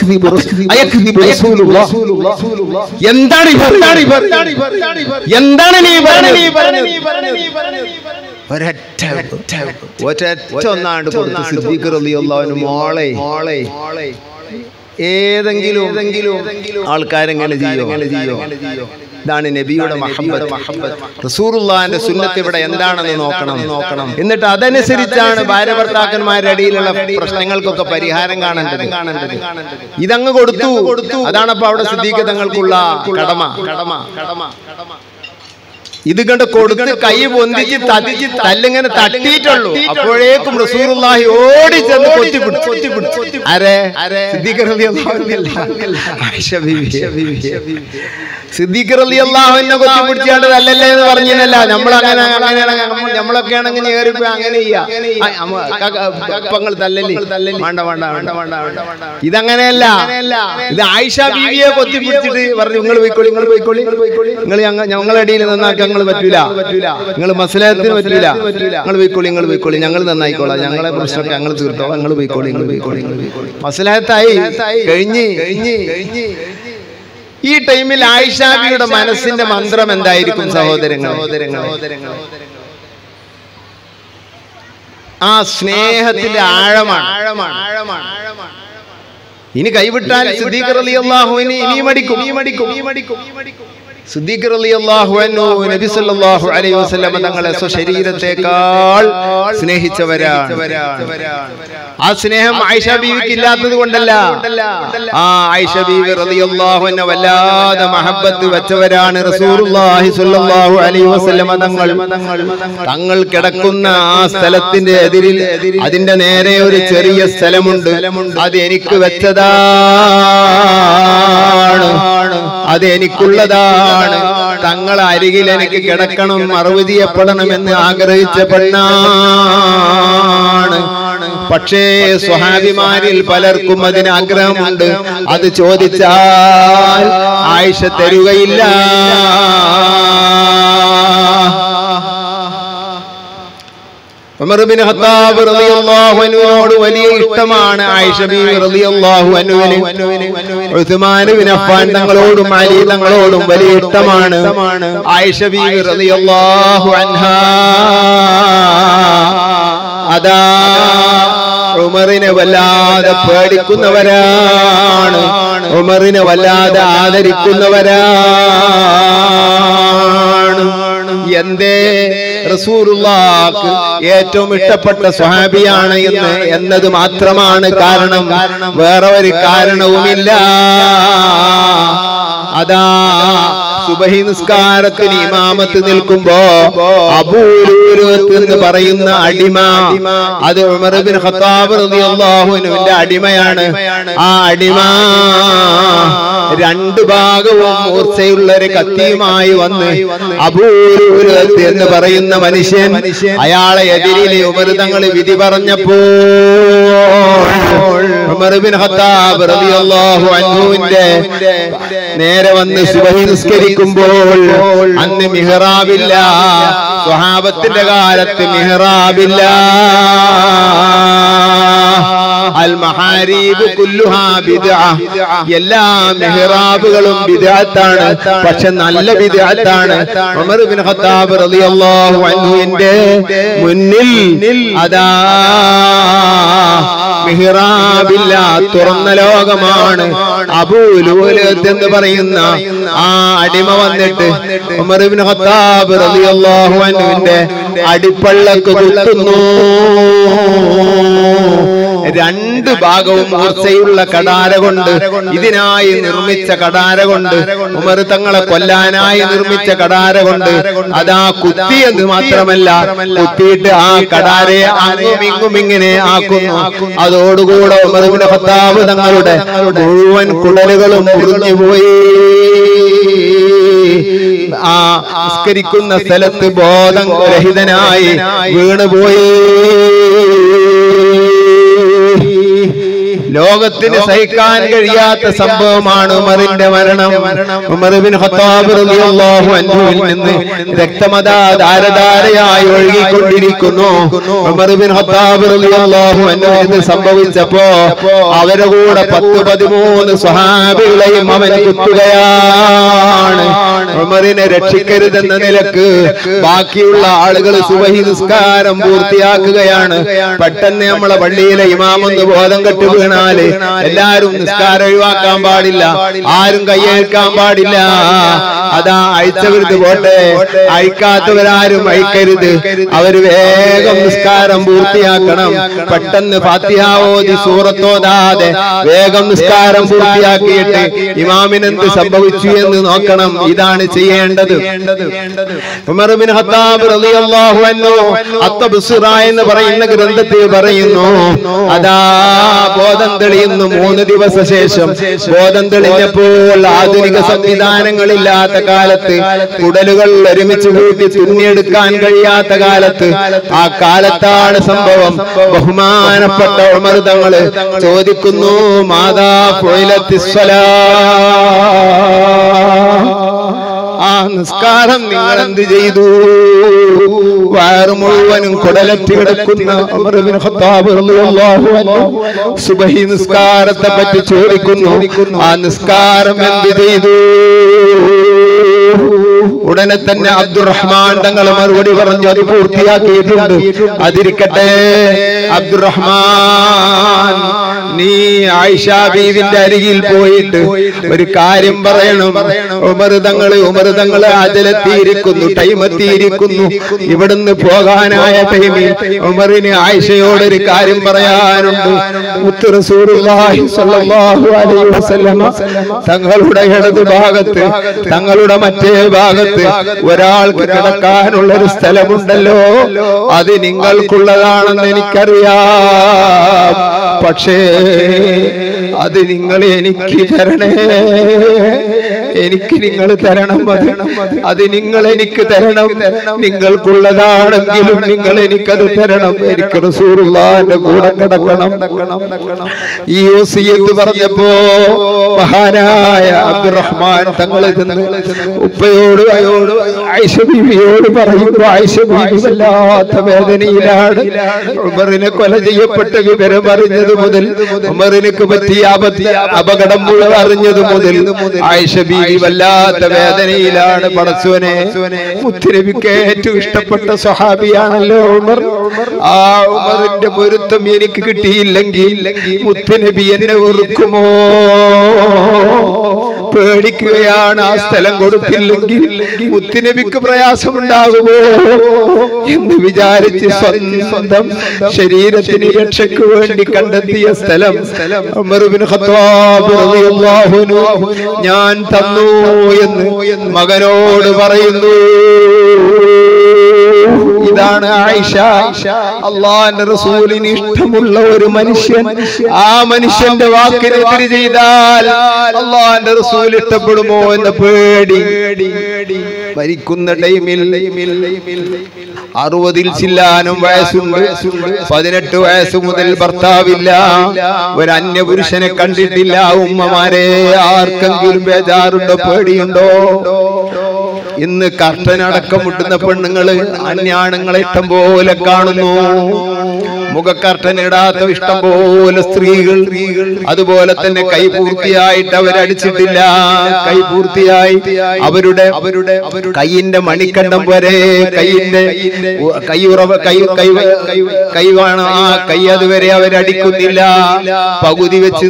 എന്താണ് എന്താണ് നീ ഒരൊറ്റ ഒരൊറ്റ ഒന്നാണ്ട് കൊടുത്തു സിദ്ദീഖ് റളിയല്ലാഹു അൻഹു. മോളെ മോളെ ഏതെങ്കിലും ഏതെങ്കിലും ആൾക്കാരെങ്ങനെ ചെയ്യോ ചെയ്യോ ഇതാണ് നബിയുടെ മഹബ്ബത്ത്. റസൂലുള്ളാഹിന്റെ സുന്നത്ത് ഇവിടെ എന്താണെന്ന് നോക്കണം നോക്കണം എന്നിട്ട് അതനുസരിച്ചാണ് ഭാര്യ ഭർത്താക്കന്മാരുടെ ഇടയിലുള്ള പ്രശ്നങ്ങൾക്കൊക്കെ പരിഹാരം കാണേണ്ടത് കാണേണ്ടത് ഇതങ്ങ് കൊടുത്തു കൊടുത്തു അതാണ് അപ്പൊ അവിടെ സിദ്ദീഖ് തങ്ങൾക്കുള്ള കടമ കടമ കടമ കടമ ഇത് കണ്ട് കൊടുത്ത് കൈ പൊന്തിച്ച് തതിച്ച് തല്ലിങ്ങനെ തട്ടിയിട്ടുള്ളൂ. അപ്പോഴേക്കും റസൂലുള്ളാഹി ഓടി ചെന്ന് കൊത്തിപ്പിടിച്ചു. ആരെ? സിദ്ദീഖ് റളിയല്ലാഹു അൻഹു. ആയിഷ ബീവി. സിദ്ദീഖ് റളിയല്ലാഹു അൻഹു കൊത്തിപ്പിടിച്ചാണ്ട് തല്ലല്ലേ എന്ന് പറഞ്ഞില്ല. നമ്മളങ്ങനെ അങ്ങനെയാണ് നമ്മളൊക്കെ ആണെങ്കിൽ ഏറിപ്പോ അങ്ങനെ ചെയ്യാങ്ങൾ തല്ലല്ലേ വേണ്ട വേണ്ട വേണ്ട വേണ്ട ഇതങ്ങനെയല്ല. ഇത് ആയിഷ ബീവിയെ കൊത്തിപ്പിടിച്ചിട്ട് പറഞ്ഞു നിങ്ങൾ പോയിക്കോളി നിങ്ങൾ പോയിക്കോളി നിങ്ങൾ ഞങ്ങളുടെ ഇടയിൽ നന്നാക്കാൻ പറ്റൂല പറ്റൂല നിങ്ങൾ മസ്ലഹത്തിന് പറ്റൂല നിങ്ങൾ പോയിക്കോളി നിങ്ങൾ പോയിക്കോളി ഞങ്ങൾ നന്നായിക്കോളാം ഞങ്ങളെ പ്രശ്നമൊക്കെ ഞങ്ങൾ തീർത്തോളാം നിങ്ങൾ പോയിക്കോളി നിങ്ങൾ പോയിക്കോളി മസ്ലഹത്തായി കഴിഞ്ഞ് കഴിഞ്ഞ് കഴിഞ്ഞ് ഈ ടൈമിൽ ആയിഷ ബീവിയുടെ മനസ്സിന്റെ മന്ത്രം എന്തായിരിക്കും സഹോദരങ്ങൾ? ആ സ്നേഹത്തിന്റെ ആഴമാണ് ആഴമാണ് ആഴമാണ് ഇനി കൈവിട്ടാൽ സിദ്ദീഖ് റളിയല്ലാഹു അൻഹു ഇനിയും അടിക്കും ഇനിയും അടിക്കും ഇനിയും അടിക്കും സിദ്ദീഖ് റളിയല്ലാഹു അൻഹു നബി സല്ലല്ലാഹു അലൈഹി വസല്ലം തങ്ങളെ സ്വശരീരത്തെക്കാൾ സ്നേഹിച്ചവരാണ്. ആ സ്നേഹം ആയിഷ ബീവിക്ക് ഇല്ലാത്തത് കൊണ്ടല്ല. ആ ആയിഷ ബീവി റളിയല്ലാഹു അൻഹ വല്ലാതെ മഹബ്ബത്ത് വെച്ചവരാണ്. റസൂലുള്ളാഹി സ്വല്ലല്ലാഹു അലൈഹി വസല്ലം തങ്ങൾ തങ്ങൾ കിടക്കുന്ന ആ സ്ഥലത്തിന്റെ എതിരിൽ അതിന്റെ നേരെ ഒരു ചെറിയ സ്ഥലമുണ്ട്. അത് എനിക്ക് വെച്ചതാണ്, അത് എനിക്കുള്ളതാണ്. തങ്ങൾ അരികിൽ എനിക്ക് കിടക്കണം, മറവ് ചെയ്യപ്പെടണമെന്ന് ആഗ്രഹിച്ച പെണ്ണാണ്. പക്ഷേ സ്വഹാബിമാരിൽ പലർക്കും അതിന് ആഗ്രഹമുണ്ട്. അത് ചോദിച്ചാൽ ആയിഷ തരുകയില്ല. ഉമർ ഇബ്നു ഖത്താബ് റളിയല്ലാഹു അൻഹുവിനോട് വലിയ ഇഷ്ടമാണ് ആയിഷ ബീവി റളിയല്ലാഹു അൻഹുവിന്. ഉസ്മാൻ ഇബ്നു അഫ്ഫാൻ തങ്ങളോടും അലി തങ്ങളോടും വലിയ ഇഷ്ടമാണ് ആയിഷ ബീവി റളിയല്ലാഹു അൻഹാ. അതാ ഉമറിനെ വല്ലാതെ പേടിക്കുന്നവരാണ്, ഉമറിനെ വല്ലാതെ ആദരിക്കുന്നവരാണ്. എന്തേ? റസൂലുള്ളാഹിക്ക് ഏറ്റവും ഇഷ്ടപ്പെട്ട സ്വഹാബിയാണ് എന്ന് എന്നത് മാത്രമാണ് കാരണം, വേറെ ഒരു കാരണവുമില്ല. അതാ സുബഹി നിസ്കാരത്തിന് ഇമാമത്ത് നിൽക്കുമ്പോ അബൂ ലൂലൂത്ത് എന്ന് പറയുന്ന അടിമ, അത് ഉമർ ഇബ്നു ഖത്താബ് റളിയല്ലാഹു അൻഹുവിന്റെ അടിമയാണ്. ആ അടിമ രണ്ടു ഭാഗവും മൂർച്ചയുള്ള ഒരു കത്തിയുമായി വന്ന് അബൂ ലൂലൂത്ത് എന്ന് പറയുന്ന മനുഷ്യൻ അയാളെ എതിരിൽ ഉമർ തങ്ങൾ വിധി പറഞ്ഞപ്പോൾ ഉമർ ഇബ്നു ഖത്താബ് റളിയല്ലാഹു അൻഹുവിന്റെ നേരെ വന്ന് സുബഹി നിസ്കരിക്കുമ്പോൾ അന്ന് മിഹ്റാബില്ല, സ്വഹാബത്തിന്റെ കാലത്ത് മിഹ്റാബില്ല. അൽ മഹാരീബ് കുല്ലുഹാ ബിദ്അ, എല്ലാ മിഹ്റാബുകളും ബിദ്അത്താണ്, പക്ഷെ നല്ല ബിദ്അത്താണ്. ഉമർ ഇബ്നു ഖത്താബ് റളിയല്ലാഹു അൻഹുവിന്റെ മുന്നിൽ അതാ മിഹ്റാബില്ല, തുറന്ന ലോകമാണ്. അബൂ ലൂലൂത്ത് എന്ന് പറയുന്ന ആ അടിമ വന്നിട്ട് ഉമർ ഇബ്നു ഖത്താബ് റളിയല്ലാഹു അൻഹുവിന്റെ അടിപ്പള്ളക്ക് കുത്തുന്നു. രണ്ട് ഭാഗവും മൂർച്ചയുള്ള കടാര കൊണ്ട്, ഇതിനായി നിർമ്മിച്ച കടാര കൊണ്ട്, ഉമർ തങ്ങളെ കൊല്ലാനായി നിർമ്മിച്ച കടാര കൊണ്ട് അതാ കുത്തിയെന്ന് മാത്രമല്ല, കുത്തിയിട്ട് ആ കടാരയെ അങ്ങും ഇങ്ങും ഇങ്ങനെ ആക്കുന്നു. അതോടുകൂടെ ഉമർ ഇബ്നു ഖത്താബ് തങ്ങളുടെ മുഴുവൻ കുടലുകളും മുറിഞ്ഞുപോയി. ആ നിസ്കരിക്കുന്ന സ്ഥലത്ത് ബോധം രഹിതനായി വീണുപോയി. ലോകത്തിന് സഹിക്കാൻ കഴിയാത്ത സംഭവമാണ് ഉമറിന്റെ മരണം. ഉമർ ഇബ്നു ഖത്താബ് റളിയല്ലാഹു അൻഹുവിൽ നിന്ന് രക്തമതാ ധാരധാരയായി ഒഴുകിക്കൊണ്ടിരിക്കുന്നു. ഉമർ ഇബ്നു ഖത്താബ് റളിയല്ലാഹു അൻഹുവിന് സംഭവിച്ചപ്പോ അവരുടെ കൂടെ പത്ത് പതിമൂന്ന് സ്വഹാബികളെയും അവൻ കുത്തുകയാണ്. ഉമറിനെ രക്ഷിക്കരുതെന്ന നിലക്ക് ബാക്കിയുള്ള ആളുകൾ സുബഹി നിസ്കാരം പൂർത്തിയാക്കുകയാണ്. പെട്ടെന്ന് നമ്മളെ പള്ളിയിലെ ഇമാമൊന്ന് ബോധം കെട്ട് വീണ വീണാല് എല്ലാരും നിസ്കാരം ഒഴിവാക്കാൻ പാടില്ല, ആരും കയ്യേൽക്കാൻ പാടില്ല. അതാ അയച്ചവരുത് പോട്ടെ, അയക്കാത്തവരാരും അയക്കരുത്. അവര് വേഗം നിസ്കാരം പൂർത്തിയാക്കണം. പെട്ടെന്ന് ഫാത്തിഹ ഓതി സൂറത്തോതാതെ വേഗം നിസ്കാരം പൂർത്തിയാക്കിയിട്ട് ഇമാമിനെന്ത് സംഭവിച്ചു എന്ന് നോക്കണം. ഇതാണ് ചെയ്യേണ്ടത്. ഉമർ ബിൻ ഖത്താബ് റളിയല്ലാഹു അൻഹു അത്തബ്സിറ എന്ന് പറയുന്ന ഗ്രന്ഥത്തിൽ പറയുന്നു, അതാ ബോധം തെളിയുന്നു. മൂന്ന് ദിവസ ശേഷം ബോധം തെളിഞ്ഞപ്പോൾ ആധുനിക സംവിധാനങ്ങളില്ലാത്ത കാലത്ത്, കുടലുകൾ ഒരുമിച്ച് കൂട്ടി തുന്നിയെടുക്കാൻ കഴിയാത്ത കാലത്ത്, ആ കാലത്താണ് സംഭവം. ബഹുമാനപ്പെട്ട ഉമർ തങ്ങൾ ചോദിക്കുന്നു, മാതാ ഫുഇലത്തിസ്സലാ, ആ നിസ്കാരം നിങ്ങൾ എന്ത് ചെയ്തു? വയറ് മുഴുവനും കുടലറ്റി കിടക്കുന്ന ഉമർ ബിൻ ഖത്താബ് റളിയല്ലാഹു അൻഹു സുബ്ഹി നിസ്കാരത്തെ പറ്റി ചോദിക്കുന്നു, ആ നിസ്കാരം എന്ത് ചെയ്തു? ഉടനെ തന്നെ അബ്ദുറഹ്മാൻ തങ്ങൾ മറുപടി പറഞ്ഞു, അത് പൂർത്തിയാക്കിയിട്ടുണ്ട്. അതിരിക്കട്ടെ അബ്ദുറഹ്മാൻ, നീ ആയിഷ ബീവിന്റെ അരികിൽ പോയിട്ട് ഒരു കാര്യം പറയണം. ഉമർ തങ്ങള് ഉമർ തങ്ങള് അജലെത്തിയിരിക്കുന്നു, ടൈം എത്തിയിരിക്കുന്നു. ഇവിടുന്ന് പോകാനായ ടൈമിൽ ഉമറിന് ആയിഷയോടൊരു കാര്യം പറയാനുണ്ട്. മുത്ത് റസൂലുള്ളാഹി സ്വല്ലല്ലാഹു അലൈഹി വസല്ലമ തങ്ങളുടെ ഇടത് ഭാഗത്ത്, തങ്ങളുടെ മറ്റേ ഭാഗത്ത് ഒരാൾക്ക് കിടക്കാനുള്ള ഒരു സ്ഥലമുണ്ടല്ലോ, അത് നിങ്ങൾക്കുള്ളതാണെന്ന് എനിക്കറിയാം. പക്ഷേ അത് നിങ്ങൾ എനിക്ക് തരണേ, എനിക്ക് നിങ്ങൾ തരണം. അത് അത് നിങ്ങൾ എനിക്ക് തരണം. നിങ്ങൾക്കുള്ളതാണെങ്കിലും നിങ്ങൾ എനിക്കത് തരണം. എനിക്ക് റസൂലുള്ളാഹിന്റെ കൂടെ കിടക്കണം. ഈ വസിയത്ത് പറഞ്ഞപ്പോ മഹാനായ അബ്ദുറഹ്മാൻ തങ്ങൾ ഉപ്പയോട് ആയിഷ ബീവിയോട് പറയുമ്പോൾ ആയിഷ ബീവി വല്ലാത്ത വേദനയിലാണ്. ഉമറിനെ കൊല ചെയ്യപ്പെട്ട വിവരം അറിഞ്ഞത് മുതൽ, ഉമറിനക്ക് പറ്റിയ അപകടം മുഴുവൻ അറിഞ്ഞത് മുതൽ ആയിഷ ബീവി വല്ലാത്ത വേദനയിലാണ്. പടച്ചോനെ, മുത്തുനബിക്ക് ഏറ്റവും ഇഷ്ടപ്പെട്ട സ്വഹാബിയാണല്ലോ ഉമർ. ആ ഉമറിന്റെ പൊരുത്തം എനിക്ക് കിട്ടിയില്ലെങ്കിൽ മുത്തുനബി എന്നെ വെറുക്കുമോ? പേടിക്കുകയാണ്. ആ സ്ഥലം കൊടുത്തില്ലെങ്കിൽ മുത്തുനബിക്ക് പ്രയാസമുണ്ടാകുമോ എന്ന് വിചാരിച്ച് സ്വന്തം ശരീരത്തിന് രക്ഷയ്ക്ക് വേണ്ടി കണ്ടെത്തിയ സ്ഥലം ഉമർ ഇബ്നു ഖത്താബ് റളിയല്ലാഹു അൻഹു ഞാൻ തന്നു എന്ന് മകനോട് പറയുന്നു. ഇതാണ് ആയിഷ. അല്ലാഹുവിന്റെ റസൂലിന് ഇഷ്ടമുള്ള ഒരു മനുഷ്യൻ ആ മനുഷ്യന്റെ വാക്കിനെതിരെ ചെയ്താൽ അല്ലാഹുവിന്റെ റസൂൽ ഇഷ്ടപ്പെടുമോ എന്ന പേടി. മരിക്കുന്ന ടൈമിൽ അറുപതിൽ ചില്ലാനും വയസ്സുണ്ട്. പതിനെട്ട് വയസ്സ് മുതൽ ഭർത്താവില്ല, ഒരു അന്യപുരുഷനെ കണ്ടിട്ടില്ല. ഉമ്മമാരെ, ആർക്കെങ്കിലും ബേജാറുണ്ടോ, പേടിയുണ്ടോ? ഇന്ന് കർട്ടനടക്കം മുട്ടുന്ന പെണ്ണുങ്ങള് അന്യാണുങ്ങളെ ഇഷ്ടം പോലെ കാണുന്നു. മുഖക്കർട്ടൻ ഇടാത്ത ഇഷ്ടം പോലെ സ്ത്രീകൾ. അതുപോലെ തന്നെ കൈ പൂർത്തിയായിട്ട് അവരടിച്ചിട്ടില്ല. കൈ പൂർത്തിയായി അവരുടെ അവരുടെ കൈയിന്റെ മണിക്കണ്ടം വരെ കൈയിന്റെ കൈയുറവ കൈ കൈ കൈവാണ് ആ കൈ അതുവരെ അവരടിക്കുന്നില്ല. പകുതി വെച്ച്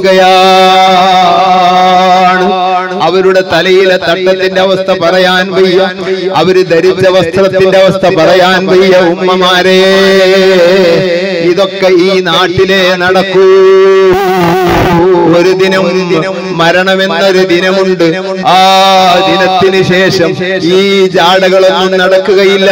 നിർത്തുകയാണ്. അവരുടെ തലയിലെ തട്ടത്തിന്റെ അവസ്ഥ പറയാൻ വയ്യ, അവര് ധരിച്ച വസ്ത്രത്തിന്റെ അവസ്ഥ പറയാൻ വയ്യ. ഉമ്മമാരെ, ഇതൊക്കെ ഈ നാട്ടിലെ നടക്കൂ. ഒരു ദിനം മരണമെന്നൊരു ദിനമുണ്ട്. ആ ദിനത്തിന് ശേഷം ഈ ജാടകളൊന്നും നടക്കുകയില്ല.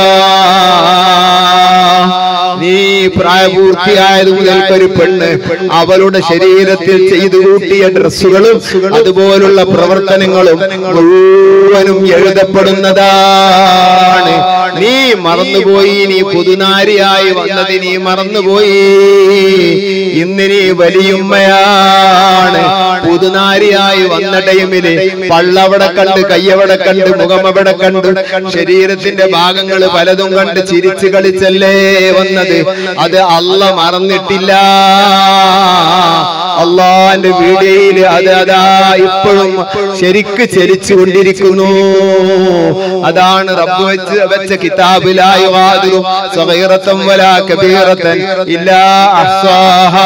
നീ പ്രായപൂർത്തിയായത് മുതൽക്കൊരു പെണ്ണ് അവളുടെ ശരീരത്തിൽ ചെയ്തു കൂട്ടിയ ഡ്രസ്സുകളും അതുപോലുള്ള പ്രവർത്തനങ്ങളും മുഴുവനും എഴുതപ്പെടുന്നതാണ്. നീ മറന്നുപോയി, നീ പുതുനാരിയായി വന്നത് നീ മറന്നുപോയി. ഇന്ന് നീ വലിയുമ്മയാണ്. പുതുനാരിയായി വന്ന ടൈമില് പള്ളവിടെ കണ്ട്, കയ്യവിടെ കണ്ട്, മുഖമവിടെ കണ്ട്, ശരീരത്തിന്റെ ഭാഗങ്ങൾ പലതും കണ്ട് ചിരിച്ചു കളിച്ചല്ലേ വന്നത്. അത് അള്ള മറന്നിട്ടില്ല. അള്ളാന്റെ വീഡിയോയിൽ അത് അതാ ഇപ്പോഴും ശരിക്ക് ചരിച്ചു കൊണ്ടിരിക്കുന്നു. അതാണ് റബ്ബ് വെച്ച് വെച്ച കിതാബിലായി യുഗാദിറു സഗീറതൻ വലാ കബീറതൻ ഇല്ലാ അഹ്സാഹാ.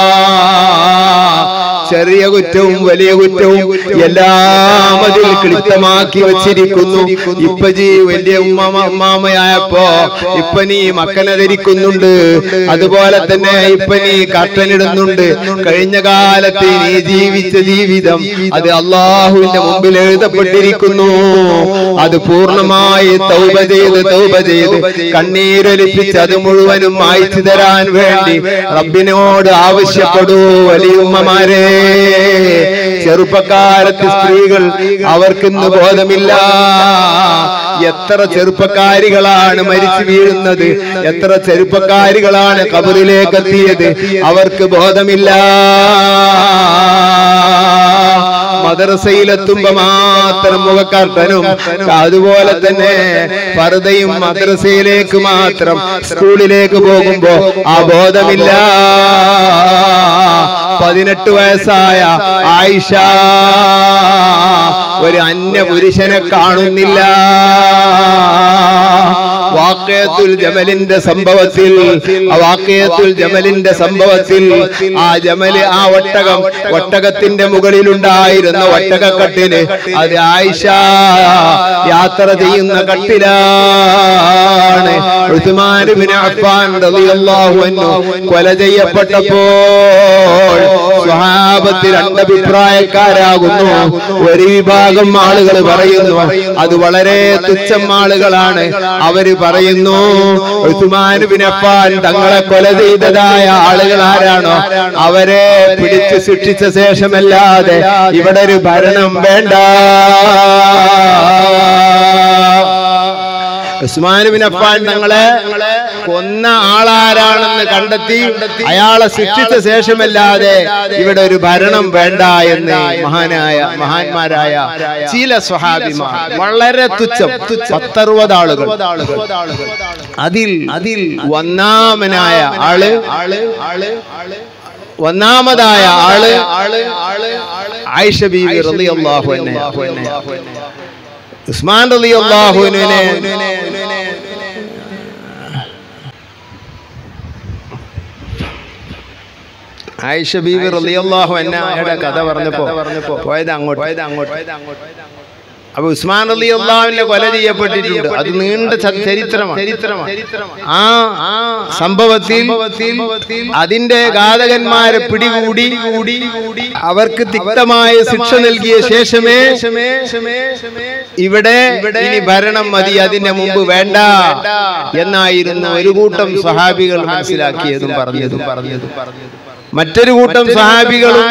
ചെറിയ കുറ്റവും വലിയ കുറ്റവും എല്ലാം അതിൽ ക്ലിപ്തമാക്കി വച്ചിരിക്കുന്നു. ഇപ്പൊ ജി വലിയ ഉമ്മാമ ഉമ്മാമയായപ്പോ ഇപ്പൊ നീ മക്കനെ ധരിക്കുന്നുണ്ട്, അതുപോലെ തന്നെ ഇപ്പൊ നീ കർട്ടനിടുന്നുണ്ട്. കഴിഞ്ഞ കാലത്ത് നീ ജീവിച്ച ജീവിതം അത് അള്ളാഹുവിന്റെ മുമ്പിൽ എഴുതപ്പെട്ടിരിക്കുന്നു. അത് പൂർണ്ണമായി തൗബ ചെയ്ത് തൗബ ചെയ്ത് കണ്ണീരൊലിപ്പിച്ച് അത് മുഴുവനും മായ്ച്ചു തരാൻ വേണ്ടി റബ്ബിനോട് ആവശ്യപ്പെടൂ വലിയുമ്മമാരെ. ചെറുപ്പക്കാരത്ത് സ്ത്രീകൾ അവർക്കിന്ന് ബോധമില്ല. എത്ര ചെറുപ്പക്കാരികളാണ് മരിച്ചു വീഴുന്നത്, എത്ര ചെറുപ്പക്കാരികളാണ് ഖബറിലേക്ക് എത്തിയത്, അവർക്ക് ബോധമില്ല. മദ്രസയിലെത്തുമ്പോ മാത്രം മുഖക്കർട്ടനും, അതുപോലെ തന്നെ പർദയും മദ്രസയിലേക്ക് മാത്രം, സ്കൂളിലേക്ക് പോകുമ്പോ ആ ബോധമില്ല. പതിനെട്ട് വയസ്സായ ആയിഷ ഒരു അന്യ പുരുഷനെ കാണുന്നില്ല. വാഖിയത്തുൽ ജമലിന്റെ സംഭവത്തിൽ വാഖിയത്തുൽ ജമലിന്റെ സംഭവത്തിൽ ആ ജമല് ആ ഒട്ടകം ഒട്ടകത്തിന്റെ മുകളിലുണ്ടായിരുന്ന ഒട്ടകക്കട്ടില് അത് ആയിഷ യാത്ര ചെയ്യുന്ന കട്ടിലാണ്. ഉസ്മാൻ ഇബ്നു അഫ്ഫാൻ റളിയല്ലാഹു അൻഹു കൊല ചെയ്യപ്പെട്ടപ്പോൾ സ്വഹാബത്ത് രണ്ടഭിപ്രായക്കാരാകുന്നു. ഒരു വിഭാഗം ആളുകൾ പറയുന്നു അത് വളരെ തുച്ഛം ആളുകളാണ്. അവര് പറയുന്നു ഉസ്മാൻ ഇബ്നു അഫ്ഫാൻ തങ്ങളെ കൊല ചെയ്തതായ ആളുകൾ ആരാണോ അവരെ പിടിച്ചു ശിക്ഷിച്ച ശേഷമല്ലാതെ ഇവിടെ ഒരു ഭരണം വേണ്ട. ഉസ്മാൻ ഇബ്നു അഫ്ഫാൻ തങ്ങളെ കൊന്ന ആളാരാണെന്ന് കണ്ടെത്തി അയാളെ ശിക്ഷിച്ച ശേഷമല്ലാതെ ഇവിടെ ഒരു ഭരണം വേണ്ട എന്ന് മഹാനായ മഹാന്മാരായ ചില സ്വഹാബിമാർ, വളരെ തുച്ഛം പത്തറുപത് ആളുകൾ, അതിൽ അതിൽ ഒന്നാമനായ ആള് ഒന്നാമതായ ആള് ആയിഷ ബീവി റളിയല്ലാഹു അൻഹ. ഉസ്മാൻ റളിയല്ലാഹു അൻഹുവിനെ ആയിഷ ബീവി റളിയല്ലാഹു അൻഹയുടെ കഥ പറഞ്ഞപ്പോ പോയത് അങ്ങോട്ട് പോയത് അങ്ങോട്ട് അപ്പൊ ഉസ്മാൻ റളിയല്ലാഹുവിനെ കൊല ചെയ്യപ്പെട്ടിട്ടുണ്ട്. അത് നീണ്ട ചരിത്രമാണ്. ആ സംഭവത്തിൽ അതിന്റെ ഘാതകന്മാരെ പിടികൂടി അവർക്ക് തിക്തമായ ശിക്ഷ നൽകിയ ശേഷമേ ഇവിടെ ഇനി ഭരണം മതി, അതിന്റെ മുമ്പ് വേണ്ട എന്നായിരുന്നു ഒരു കൂട്ടം സ്വഹാബികൾ മനസ്സിലാക്കിയതും പറഞ്ഞതും പറഞ്ഞതും മറ്റൊരു കൂട്ടം സ്വഹാബികളും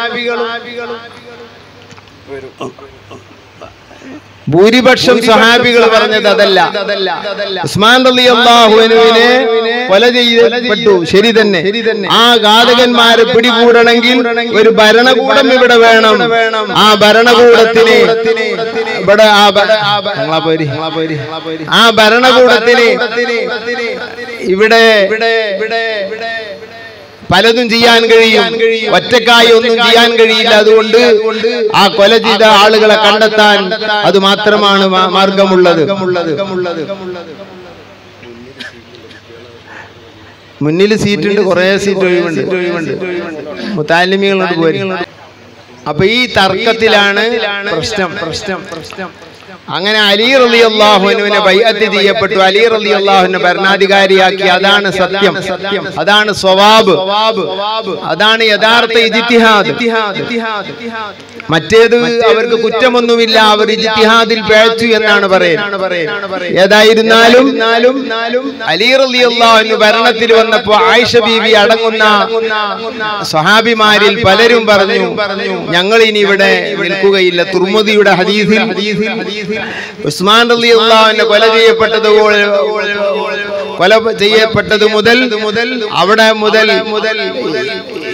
ഭൂരിപക്ഷം സ്വഹാബികൾ പറഞ്ഞത് അതല്ല. ഉസ്മാൻ റളിയല്ലാഹു അൻഹുവിനെ കൊല ചെയ്യപ്പെട്ടു, ശരി തന്നെ. ആ ഘാതകന്മാരെ പിടികൂടണമെങ്കിൽ ഒരു ഭരണകൂടം ഇവിടെ വേണം. ആ ഭരണകൂടത്തിന് ഇവിടെ ആ ഭരണകൂടത്തിന് ഇവിടെ പലതും ചെയ്യാൻ കഴിയും, ഒറ്റക്കായി ഒന്നും ചെയ്യാൻ കഴിയില്ല. അതുകൊണ്ട് ആ കൊല ചെയ്ത ആളുകളെ കണ്ടെത്താൻ അത് മാത്രമാണ് മാർഗമുള്ളത്. മുന്നിൽ സീറ്റുണ്ട്, കുറെ സീറ്റ് ഒഴിവുണ്ട്, മുത്താലിമികളുണ്ട് പോരും. അപ്പൊ ഈ തർക്കത്തിലാണ് പ്രശ്നം പ്രശ്നം പ്രശ്നം അങ്ങനെ അലി റളിയല്ലാഹു അൻഹുവിനെ ബൈഅത്ത് ചെയ്യപ്പെട്ടു. അലി റളിയല്ലാഹു അൻഹു ഭരണാധികാരിയാക്കി. അതാണ് സത്യം, അതാണ് സ്വവാബ്, അതാണ് യഥാർത്ഥ ഇജ്തിഹാദ്. മറ്റേത് അവർക്ക് കുറ്റമൊന്നുമില്ല, അവർ ഇജ്തിഹാദിൽ പിഴച്ചു എന്നാണ് പറയുന്നത്. ഏതായിരുന്നാലും അലി റളിയല്ലാഹു അൻഹു ഭരണത്തിൽ വന്നപ്പോ ആയിഷ ബീവി അടങ്ങുന്ന സ്വഹാബിമാരിൽ പലരും പറഞ്ഞു ഞങ്ങൾ ഇനി ഇവിടെ നിൽക്കുകയില്ല. തുർമുദിയുടെ ഹദീസിൽ ഉസ്മാൻ റളിയല്ലാഹു അൻഹു കൊല ചെയ്യപ്പെട്ടത് കൊല ചെയ്യപ്പെട്ടത് മുതൽ അവിടെ മുതൽ മുതൽ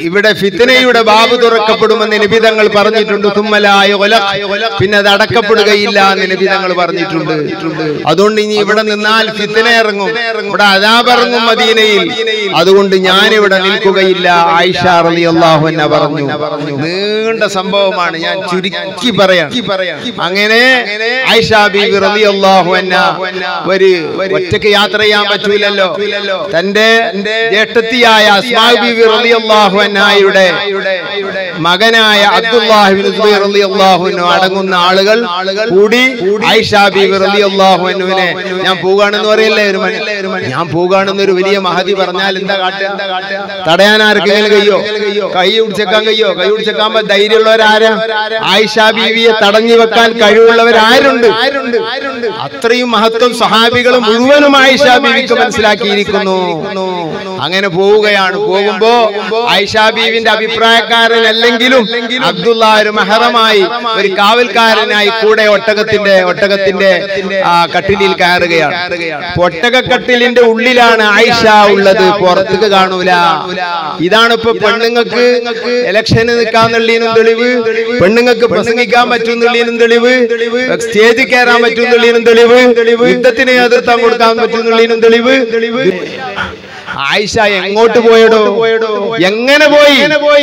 ഇവിടെ ഫിത്നയുടെ ബാബ് തുറക്കപ്പെടുമെന്ന് നബി തങ്ങൾ പറഞ്ഞിട്ടുണ്ട്. തുമ്മലായ പിന്നെ അത് അടക്കപ്പെടുകയില്ല എന്ന് നബി തങ്ങൾ പറഞ്ഞിട്ടുണ്ട്. അതുകൊണ്ട് ഇനി ഇവിടെ നിന്നാൽ ഫിത്ന ഇറങ്ങും, ഇവിടെ അദാബ് ഇറങ്ങും മദീനയിൽ. അതുകൊണ്ട് ഞാൻ ഇവിടെ നിൽക്കുകയില്ല. ആയിഷ റളിയല്ലാഹു അൻഹ പറഞ്ഞു. നീണ്ട സംഭവമാണ്, ഞാൻ ചുരുക്കി പറയാം. അങ്ങനെ ആയിഷ ബീവി റളിയല്ലാഹു അൻഹ ഒരു ഒറ്റയ്ക്ക് യാത്ര ചെയ്യാൻ പറ്റൂലല്ലോ. തന്റെ ജ്യേഷ്ഠത്തിയായ അസ്മാ ബീവി റളിയല്ലാഹു അൻഹയുടെ മകനായ അബ്ദുല്ലാഹ് ഇബ്നു സുബൈർ റളിയല്ലാഹു അൻഹു അടങ്ങുന്ന ആളുകൾ കൂടി ആയിഷ ബീവി റളിയല്ലാഹു അൻഹുവിനെ ഞാൻ പോകാണെന്ന് പറയല്ലേ ഒരു മനുഷ്യൻ, ഞാൻ പോകാണെന്ന് ഒരു വലിയ മഹദി പറഞ്ഞാൽ എന്താ കാട്ടുക? തടയാൻ ആർക്കെങ്കിലും കഴിയോ? കൈ പിടിച്ചേക്കാൻ കഴിയോ? കൈ പിടിച്ചേക്കാൻ ധൈര്യമുള്ളവരാരാ? ആയിഷ ബീവിയെ തടഞ്ഞു വെക്കാൻ കഴിവുള്ളവരാരുണ്ട്? അത്രയും മഹത്വം സഹാബികൾ മുഴുവനും ആയിഷ ബീവിക്ക് മനസ്സിലാക്കിയിരിക്കുന്നു. അങ്ങനെ പോവുകയാണ്. പോകുമ്പോ ആയിഷ ബീവിന്റെ അഭിപ്രായക്കാരനല്ലെങ്കിലും അബ്ദുള്ള ഒരു മെഹറമായി ഒരു കാവൽക്കാരനായി കൂടെ ഒട്ടകത്തിന്റെ ഒട്ടകത്തിന്റെ കട്ടിലിൽ കയറുകയാണ്. ഒട്ടകക്കട്ടിലിന്റെ ഉള്ളിലാണ് ആയിഷ ഉള്ളത്, പുറത്തേക്ക് കാണൂല. ഇതാണ് ഇപ്പൊ പെണ്ണുങ്ങൾക്ക് ഇലക്ഷന് നിൽക്കാന്നുള്ളതിനും തെളിവ്, പെണ്ണുങ്ങൾക്ക് പ്രസംഗിക്കാൻ പറ്റുന്നുള്ളതിനും തെളിവ്, സ്റ്റേജിൽ കയറാൻ പറ്റുന്നുള്ളതിനും തെളിവ്, യുദ്ധത്തിന് നേതൃത്വം കൊടുക്കാൻ പറ്റുന്നുള്ളതിനും തെളിവ്. ആയിഷ എങ്ങോട്ട് പോയടോ? എങ്ങനെ പോയി?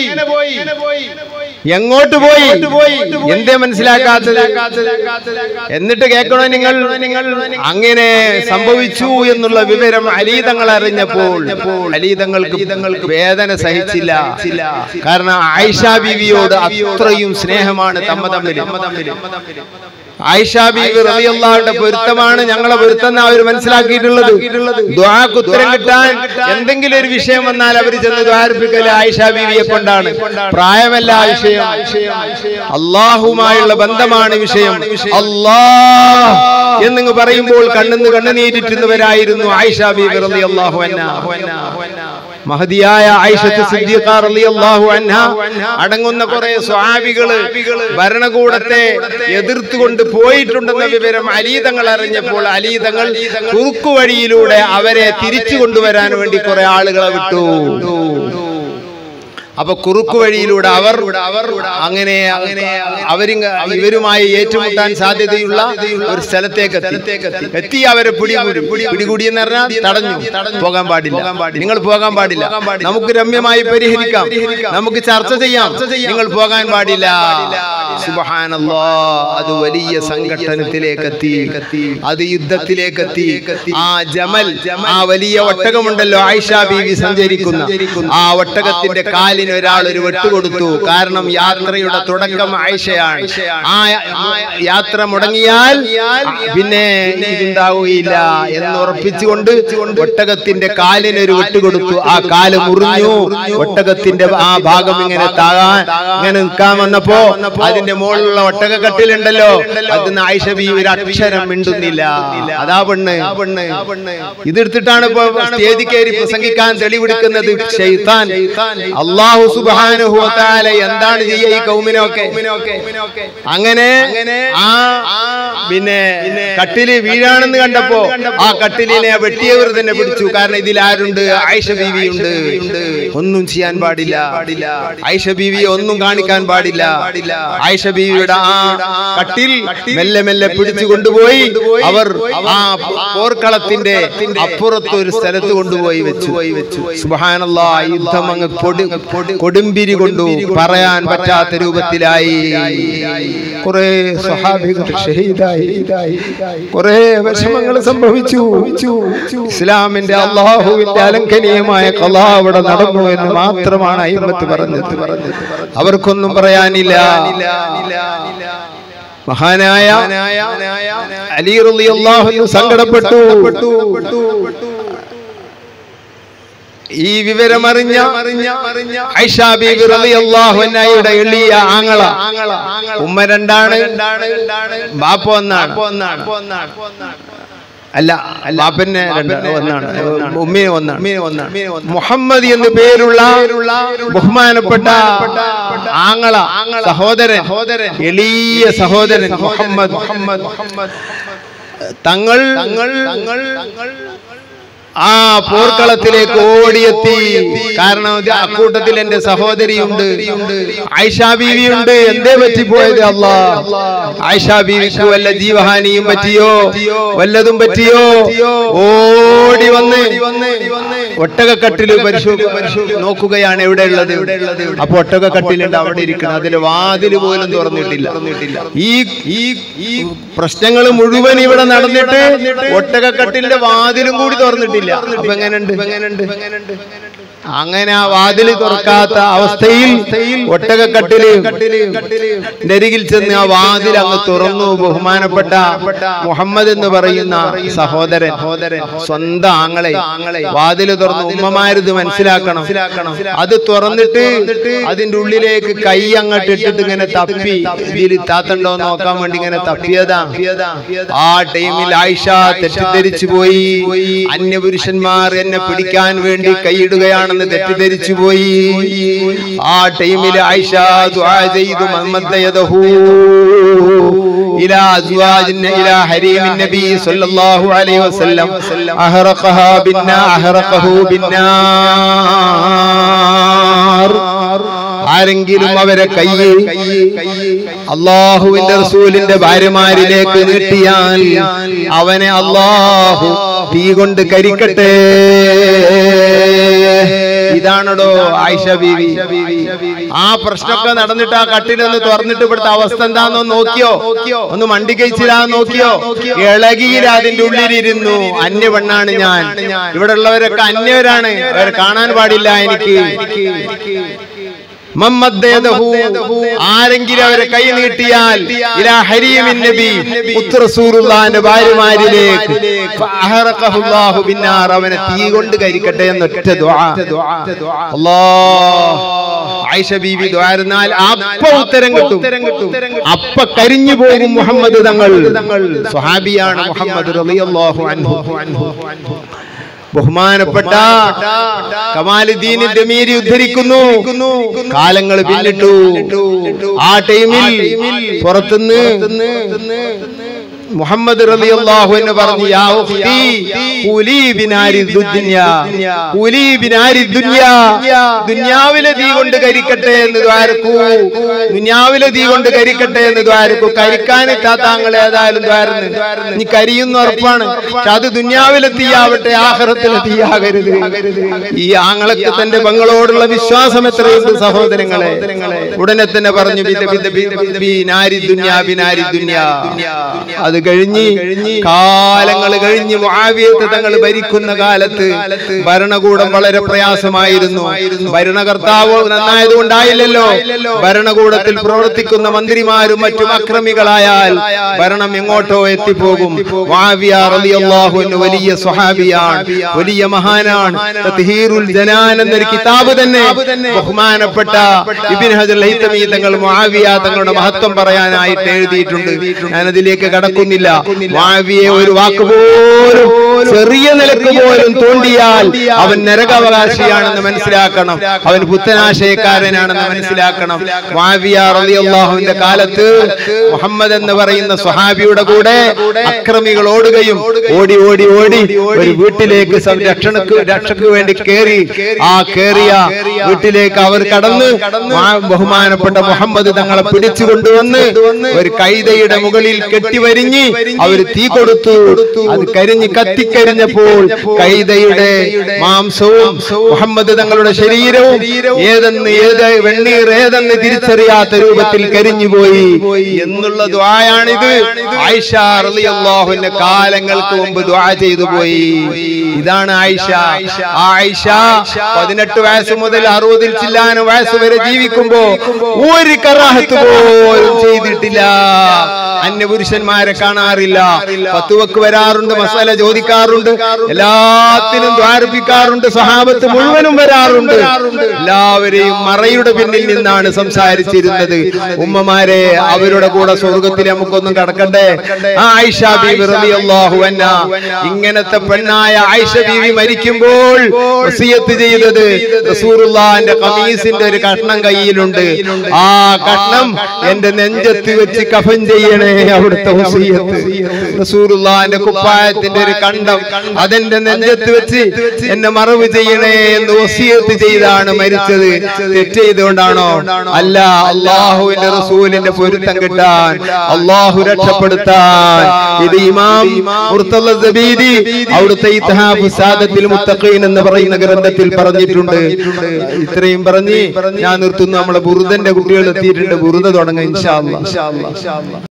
എങ്ങോട്ട് പോയി? എന്തേ മനസ്സിലാക്കാത്തത്? എന്നിട്ട് കേൾക്കണോ നിങ്ങൾ? അങ്ങനെ സംഭവിച്ചു എന്നുള്ള വിവരം അലി തങ്ങൾ അറിഞ്ഞപ്പോൾ അലി തങ്ങൾക്ക് വേദന സഹിച്ചില്ല. കാരണം ആയിഷ ബീവിയോട് അത്രയും സ്നേഹമാണ് തമ്മ തമ്മിൽ. ആയിഷ ബീവി റളിയല്ലാഹുവിന്റെ പൊരുത്തമാണ് ഞങ്ങളെ പൊരുത്തം അവർ മനസ്സിലാക്കിയിട്ടുള്ളത്. ദുആക്ക് ഉത്തരം കിട്ടാൻ എന്തെങ്കിലും ഒരു വിഷയം വന്നാൽ അവർ ചെന്ന് ദ്വാരപ്പിക്കല് ആയിഷ ബീവിയെ കൊണ്ടാണ്. പ്രായമല്ല വിഷയം, അള്ളാഹുമായുള്ള ബന്ധമാണ് വിഷയം. അല്ലാഹ് എന്നിങ്ങ് പറയുമ്പോൾ കണ്ണെന്ന് കണ്ണുനീരിറ്റുന്നവരായിരുന്നു ആയിഷ ബീവി റളിയല്ലാഹു അൻഹ. മഹദിയായ ആയിഷത്ത് സിദ്ദീഖ റളിയല്ലാഹു അൻഹ അടങ്ങുന്ന കുറെ സ്വഹാബികള് ഭരണകൂടത്തെ എതിർത്തുകൊണ്ട് പോയിട്ടുണ്ടെന്ന വിവരം അലി തങ്ങൾ അറിഞ്ഞപ്പോൾ അലി തങ്ങൾ കുറുക്കു വഴിയിലൂടെ അവരെ തിരിച്ചു കൊണ്ടുവരാൻ വേണ്ടി കുറെ ആളുകളെ വിട്ടു. അപ്പൊ കുറുക്കു വഴിയിലൂടെ അവർ അങ്ങനെ അങ്ങനെ അവര് ഇവരുമായി ഏറ്റുമുട്ടാൻ സാധ്യതയുള്ള ഒരു സ്ഥലത്തേക്ക് എത്തി. അവരെ പിടികൂടി. പിടികൂടി എന്ന് പറഞ്ഞാൽ തടഞ്ഞു. പോകാൻ പാടില്ല, നിങ്ങൾ പോകാൻ പാടില്ല, നമുക്ക് രമ്യമായി പരിഹരിക്കാം, നമുക്ക് ചർച്ച ചെയ്യാം, നിങ്ങൾ പോകാൻ പാടില്ല. സുബ്ഹാനല്ലാഹ്, അത് വലിയ സംഘട്ടനത്തിലേക്ക് എത്തി, അത് യുദ്ധത്തിലേക്ക് എത്തി. ആ ജമൽ, ആ വലിയ ഒട്ടകമുണ്ടല്ലോ ആയിഷ ബീവി സഞ്ചരിക്കുന്ന, ആ ഒട്ടകത്തിന്റെ കാലിന് ഒരാൾ ഒരു വെട്ടുകൊടുത്തു. കാരണം യാത്രയുടെ തുടക്കം ആയിഷയാണ്. ആ യാത്ര മുടങ്ങിയാൽ പിന്നെ ഇതുണ്ടാവുകയില്ല എന്ന് ഉറപ്പിച്ചുകൊണ്ട് ഒട്ടകത്തിന്റെ കാലിന് ഒരു വെട്ടുകൊടുത്തു. ആ കാല് മുറിഞ്ഞു. ഒട്ടകത്തിന്റെ ആ ഭാഗം ഇങ്ങനെ താഴാൻ ഇങ്ങനെ നിൽക്കാൻ വന്നപ്പോ അതിന്റെ മുകളിലുള്ള ഒട്ടക കട്ടിലുണ്ടല്ലോ, അതിന് ആയിഷ ബീവി ഒരു അക്ഷരം മിണ്ടുന്നില്ല. അതാ പെണ്ണ്. ഇതെടുത്തിട്ടാണ് ഇപ്പൊ സ്റ്റേജിൽ കയറി പ്രസംഗിക്കാൻ തെളിവെടുക്കുന്നത് ശൈത്താൻ. അല്ലാഹു സുബ്ഹാനഹു വ തആല എന്താണ് ചെയ്യുക ഈ കൗമിനൊക്കെ? അങ്ങനെ ആ പിന്നെ കട്ടില് വീഴാണെന്ന് കണ്ടപ്പോ ആ കട്ടിലിനെ വെട്ടിയവർ തന്നെ പിടിച്ചു. കാരണം ഇതിൽ ആരുണ്ട്? ആയിഷ ബീവി ഉണ്ട്. ഒന്നും ചെയ്യാൻ പാടില്ല, ആയിഷ ബീവിയെ ഒന്നും കാണിക്കാൻ പാടില്ല. ആയിഷ ബീവിയുടെ ആ കട്ടിൽ മെല്ലെ മെല്ലെ പിടിച്ചു കൊണ്ടുപോയി അവർ ആ പോർക്കളത്തിന്റെ അപ്പുറത്ത് ഒരു സ്ഥലത്ത് കൊണ്ടുപോയി വെച്ചു. സുബ്ഹാനല്ലാഹ്, യുദ്ധം അങ്ങ് കൊടുമ്പിരി കൊണ്ടു പറയാൻ പറ്റാത്ത രൂപത്തിലായി. കുറെ സ്വഹാബികൾ ഷഹീദായി, കുറെ വിഷമങ്ങൾ സംഭവിച്ചു. ഇസ്ലാമിന്റെ അല്ലാഹുവിന്റെ അലംഘനീയമായ ഖളാ അവിടെ നടന്നു എന്ന് മാത്രമാണ് അയിമ്മത്ത് പറഞ്ഞത്. അവർക്കൊന്നും പറയാനില്ല. മഹാനായ അലി റളിയല്ലാഹു അൻഹു സങ്കടപ്പെട്ടു. ഈ വിവരമറിഞ്ഞ ആയിഷ ബീവി റളിയല്ലാഹു അൻഹയുടെ എളിയ ആങ്ങള, ഉമ്മ രണ്ടാണ്, ബാപ്പ ഒന്നാണ്. അല്ല, ബാപ്പന്നെ ഒന്നാണ്, ഉമ്മയെ ഒന്നാണ്. മുഹമ്മദ് എന്ന് പേരുള്ള ബഹുമാനപ്പെട്ട ആങ്ങള, സഹോദരൻ, എളിയ സഹോദരൻ മുഹമ്മദ് തങ്ങൾ ആ പോർക്കളത്തിലേക്ക് ഓടിയെത്തി. കാരണം അക്കൂട്ടത്തിൽ എന്റെ സഹോദരിയുണ്ട്, ആയിഷ ബീവിയുണ്ട്. എന്തേ പറ്റിപ്പോയത്? അല്ലാ, ആയിഷ ബീവിക്ക് വല്ല ജീവഹാനിയും പറ്റിയോ, വല്ലതും പറ്റിയോ? ഓടി വന്ന് ഒട്ടകക്കട്ടില് പരിശോധിച്ച് നോക്കുകയാണ് എവിടെ ഉള്ളത്. അപ്പൊ ഒട്ടകക്കട്ടിലുണ്ട്, അവിടെ ഇരിക്കണം. അതിന്റെ വാതില് പോലും തുറന്നിട്ടില്ല. ഈ ഈ പ്രശ്നങ്ങൾ മുഴുവൻ ഇവിടെ നടന്നിട്ട് ഒട്ടകക്കട്ടിലിന്റെ വാതിലും കൂടി തുറന്നിട്ടില്ല. അപ്പൊ എങ്ങനെയുണ്ട്? അങ്ങനെ ആ വാതില് തുറക്കാത്ത അവസ്ഥയിൽ ഒട്ടകക്കട്ടില് അരികിൽ ചെന്ന് ആ വാതിൽ അങ്ങ് തുറന്നു. ബഹുമാനപ്പെട്ട മുഹമ്മദ് എന്ന് പറയുന്ന സഹോദരൻ സ്വന്തം ആങ്ങളെ വാതില് തുറന്നു. ഉമ്മമാരിത് മനസ്സിലാക്കണം. അത് തുറന്നിട്ട് അതിന്റെ ഉള്ളിലേക്ക് കൈ അങ്ങോട്ട് ഇട്ടിട്ട് ഇങ്ങനെ തപ്പി ഇതിൽ താത്തണ്ടോ നോക്കാൻ വേണ്ടി ഇങ്ങനെ തപ്പിയതാ. ആ ടൈമിൽ ആയിഷ തെറ്റിദ്ധരിച്ചു പോയി. അന്യപുരുഷന്മാർ എന്നെ പിടിക്കാൻ വേണ്ടി കൈയിടുകയാണ് തെറ്റിദ്ധരിച്ചു പോയി. ആ ടൈമിൽ ആയിഷ ദുആ ചെയ്തു, മമ്മദ്ദയദഹു ഇലാ അസ്വാജിൻ ഇലാ ഹരീമിൻ നബി സല്ലല്ലാഹു അലൈഹി വസല്ലം അഹറഖഹാ ബിന്നാ അഹറഖഹു ബിന്നാർ. ആരെങ്കിലും അവരെ കൈ അല്ലാഹുവിന്റെ റസൂലിന്റെ ഭാര്യമാരിലേക്ക് നീട്ടിയാൽ അവനെ അല്ലാഹു തീ കൊണ്ട് കരിക്കട്ടെ. ഇതാണോ ആയിഷ ബീവി? ആ പ്രശ്നമൊക്കെ നടന്നിട്ട് ആ കട്ടിലൊന്ന് തുറന്നിട്ട് ഇവിടുത്തെ അവസ്ഥ എന്താണെന്ന് നോക്കിയോ? ഒന്ന് മണ്ടി കഴിച്ചില്ലാന്ന് നോക്കിയോ? ഇളകിയിൽ അതിന്റെ ഉള്ളിലിരുന്നു. അന്യ പെണ്ണാണ് ഞാൻ, ഇവിടെ ഉള്ളവരൊക്കെ അന്യവരാണ്, അവരെ കാണാൻ പാടില്ല എനിക്ക്. ആരെങ്കിലും അവരെ കൈ നീട്ടിയാൽ ഇലാ ഹരീമിൻ നബി റസൂലുള്ളാഹിന്റെ ഭാര്യമാരിലേക്ക് ഫഅഹറഖഹുല്ലാഹു ബിന്നാർ, അവനെ തീ കൊണ്ട് കരിക്കട്ടെ എന്നൊറ്റ ദുആ. അല്ലാഹ്, ആയിഷ ബീവി ദുആ ഇരുന്നാൽ അപ്പ ഉത്തരം കിട്ടും, അപ്പ കരിഞ്ഞു പോകും മുഹമ്മദ് തങ്ങൾ. സ്വഹാബിയാണ് മുഹമ്മദ് റളിയല്ലാഹു അൻഹു. ബഹുമാനപ്പെട്ട കമാലുദ്ദീൻ ദമീരി ഉദ്ധരിക്കുന്നു, കാലങ്ങൾ പിന്നിട്ടു. ആ ടൈമിൽ പുറത്തുനിന്ന് മുഹമ്മദ് റളിയല്ലാഹു അൻഹു പറഞ്ഞു, യാ ഉഖ്തി ഖുലി ബിനാരി ദുനിയാ, ഖുലി ബിനാരി ദുനിയാ, ദുനിയാവിലെ തീ കൊണ്ട് കരിക്കട്ടെ എന്ന് ദ്വാരക്കൂ, ദുനിയാവിലെ തീ കൊണ്ട് കരിക്കട്ടെ എന്ന് ദ്വാരക്കൂ. കരിക്കാൻ താങ്കൾ ഏതായാലും ദ്വാരന്ന് നീ കരിയുന്ന ഉറപ്പാണ്, പക്ഷെ അത് ദുനിയാവിലെ തീയാവട്ടെ, ആഖിറത്തിലെ തീയാകരുത്. ഈ ആങ്ങളക്ക് തന്റെ പെങ്ങളോടുള്ള വിശ്വാസം എത്രയുണ്ട് സഹോദരങ്ങളെ. ഉടനെ തന്നെ പറഞ്ഞു, ബിനാരി ദുനിയാ, ബിനാരി ദുനിയാ. അത് കഴിഞ്ഞ് കാലങ്ങൾ കഴിഞ്ഞ് മുആവിയത്ത് തങ്ങൾ ഭരിക്കുന്ന കാലത്ത് ഭരണകൂടം വളരെ പ്രയാസമായിരുന്നു. ഭരണകർത്താവ് നന്നായതുകൊണ്ടായില്ലല്ലോ, ഭരണകൂടത്തിൽ പ്രവർത്തിക്കുന്ന മന്ത്രിമാരും മറ്റും അക്രമികളായാൽ ഭരണം എങ്ങോട്ടോ എത്തിപ്പോകും. മുആവിയ റളിയല്ലാഹു അൻഹു വലിയ സ്വഹാബിയാണ്, വലിയ മഹാനാണ്. തത്ഹീറുൽ ജനാൻ എന്നൊരു കിതാബ് തന്നെ ബഹുമാനപ്പെട്ട ഇബ്നു ഹജർ ഹൈതമി തങ്ങൾ മുആവിയ തങ്ങളുടെ മഹത്വം പറയാനായിട്ട് എഴുതിയിട്ടുണ്ട്. ഞാനതിലേക്ക് കടക്കുന്നില്ല. മുആവിയെ ഒരു വാക്ക് പോലും ചെറിയ നിലക്ക് പോലും തോണ്ടിയാൽ അവൻ നരകാവകാശിയാണെന്ന് മനസ്സിലാക്കണം, അവൻ പുത്തനാശയക്കാരനാണെന്ന് മനസ്സിലാക്കണം. മുആവിയ റളിയല്ലാഹുവിന്റെ കാലത്ത് മുഹമ്മദ് എന്ന് പറയുന്ന സ്വഹാബിയുടെ കൂടെ അക്രമികൾ ഓടുകയും ഓടി ഓടി ഓടി ഒരു വീട്ടിലേക്ക് രക്ഷണക്ക് രക്ഷക്ക് വേണ്ടി കേറി. ആ കേറിയ വീട്ടിലേക്ക് അവർ കടന്ന് ബഹുമാനപ്പെട്ട മുഹമ്മദ് തങ്ങളെ പിടിച്ചു കൊണ്ടുവന്ന് ഒരു കൈതയുടെ മുകളിൽ കെട്ടിവരിഞ്ഞ് അവര് തീ കൊടുത്തു. അത് കരിഞ്ഞ് കത്തിക്കരിഞ്ഞപ്പോൾ കൈതയുടെ മാംസവും മുഹമ്മദ് തങ്ങളുടെ ശരീരവും ഏതെന്ന് ഏത് വെണ്ണീർ ഏതെന്ന് തിരിച്ചറിയാത്ത രൂപത്തിൽ കരിഞ്ഞുപോയി എന്നുള്ള ദുആയാണിത്. ആയിഷ റളിയല്ലാഹുവിന്റെ കാലങ്ങൾക്ക് മുമ്പ് ദുആ ചെയ്തു പോയി. ഇതാണ് ആയിഷ. ആയിഷ പതിനെട്ട് വയസ്സ് മുതൽ അറുപതിൽ ചില്ലാനും വയസ്സ് വരെ ജീവിക്കുമ്പോ ഒരു കറാഹത്ത് പോലും ചെയ്തിട്ടില്ല. അന്യപുരുഷന്മാരെ കാണാറില്ല, ഫത്വക്ക് വരാറുണ്ട്, മസാല ചോദിക്കാറുണ്ട്, എല്ലാത്തിനും ദ്വാരപ്പിക്കാറുണ്ട്, സഹാബത്ത് മുഴുവനും വരാറുണ്ട്. എല്ലാവരെയും മറയുടെ പിന്നിൽ നിന്നാണ് സംസാരിച്ചിരുന്നത്. ഉമ്മമാരെ, അവരുടെ കൂടെ സ്വർഗത്തിൽ നമുക്കൊന്നും കടക്കണ്ടേ? ആയിഷ ബീവി റളിയല്ലാഹു അൻഹാ, ഇങ്ങനത്തെ പെണ്ണായ ആയിഷ ബീവി മരിക്കുമ്പോൾ വസിയത്ത് ചെയ്തത് റസൂലുള്ളാഹിന്റെ ഖമീസിന്റെ ഒരു കഷ്ണം കയ്യിലുണ്ട്. ആ കഷ്ണം എന്റെ നെഞ്ചത്ത് വെച്ച് കഫൻ ചെയ്യണേ, അവിടുത്തെ വസിയത്ത്. റസൂലുള്ളാഹിന്റെ കുപ്പായത്തിന്റെ ഒരു കണ്ടം അതെന്റെ നെഞ്ചത്ത് വെച്ച് എന്നെ മറവ് ചെയ്യണേ എന്ന് വസിയത്ത് ചെയ്താണ് മരിച്ചത്. തെറ്റ് ചെയ്തുകൊണ്ടാണോ? അല്ല, അള്ളാഹുവിന്റെ റസൂലിന്റെ പൊരുത്തം കിട്ടാൻ, അള്ളാഹു രക്ഷപ്പെടുത്താൻ. ഇത് ഇമാം മുർത്തള സബീദി അവിടുത്തെ ഇത്ഹാഫ് സാദത്തിൽ മുത്തഖീൻ എന്ന് പറയുന്ന ഗ്രന്ഥത്തിൽ പറഞ്ഞിട്ടുണ്ട്. ഇത്രയും പറഞ്ഞ് ഞാൻ നിർത്തുന്നു. നമ്മളെ ബുറുദന്റെ കുട്ടികൾ എത്തിയിട്ടുണ്ട്. ബുറുദ തുടങ്ങാം ഇൻഷാ അല്ലാഹ്.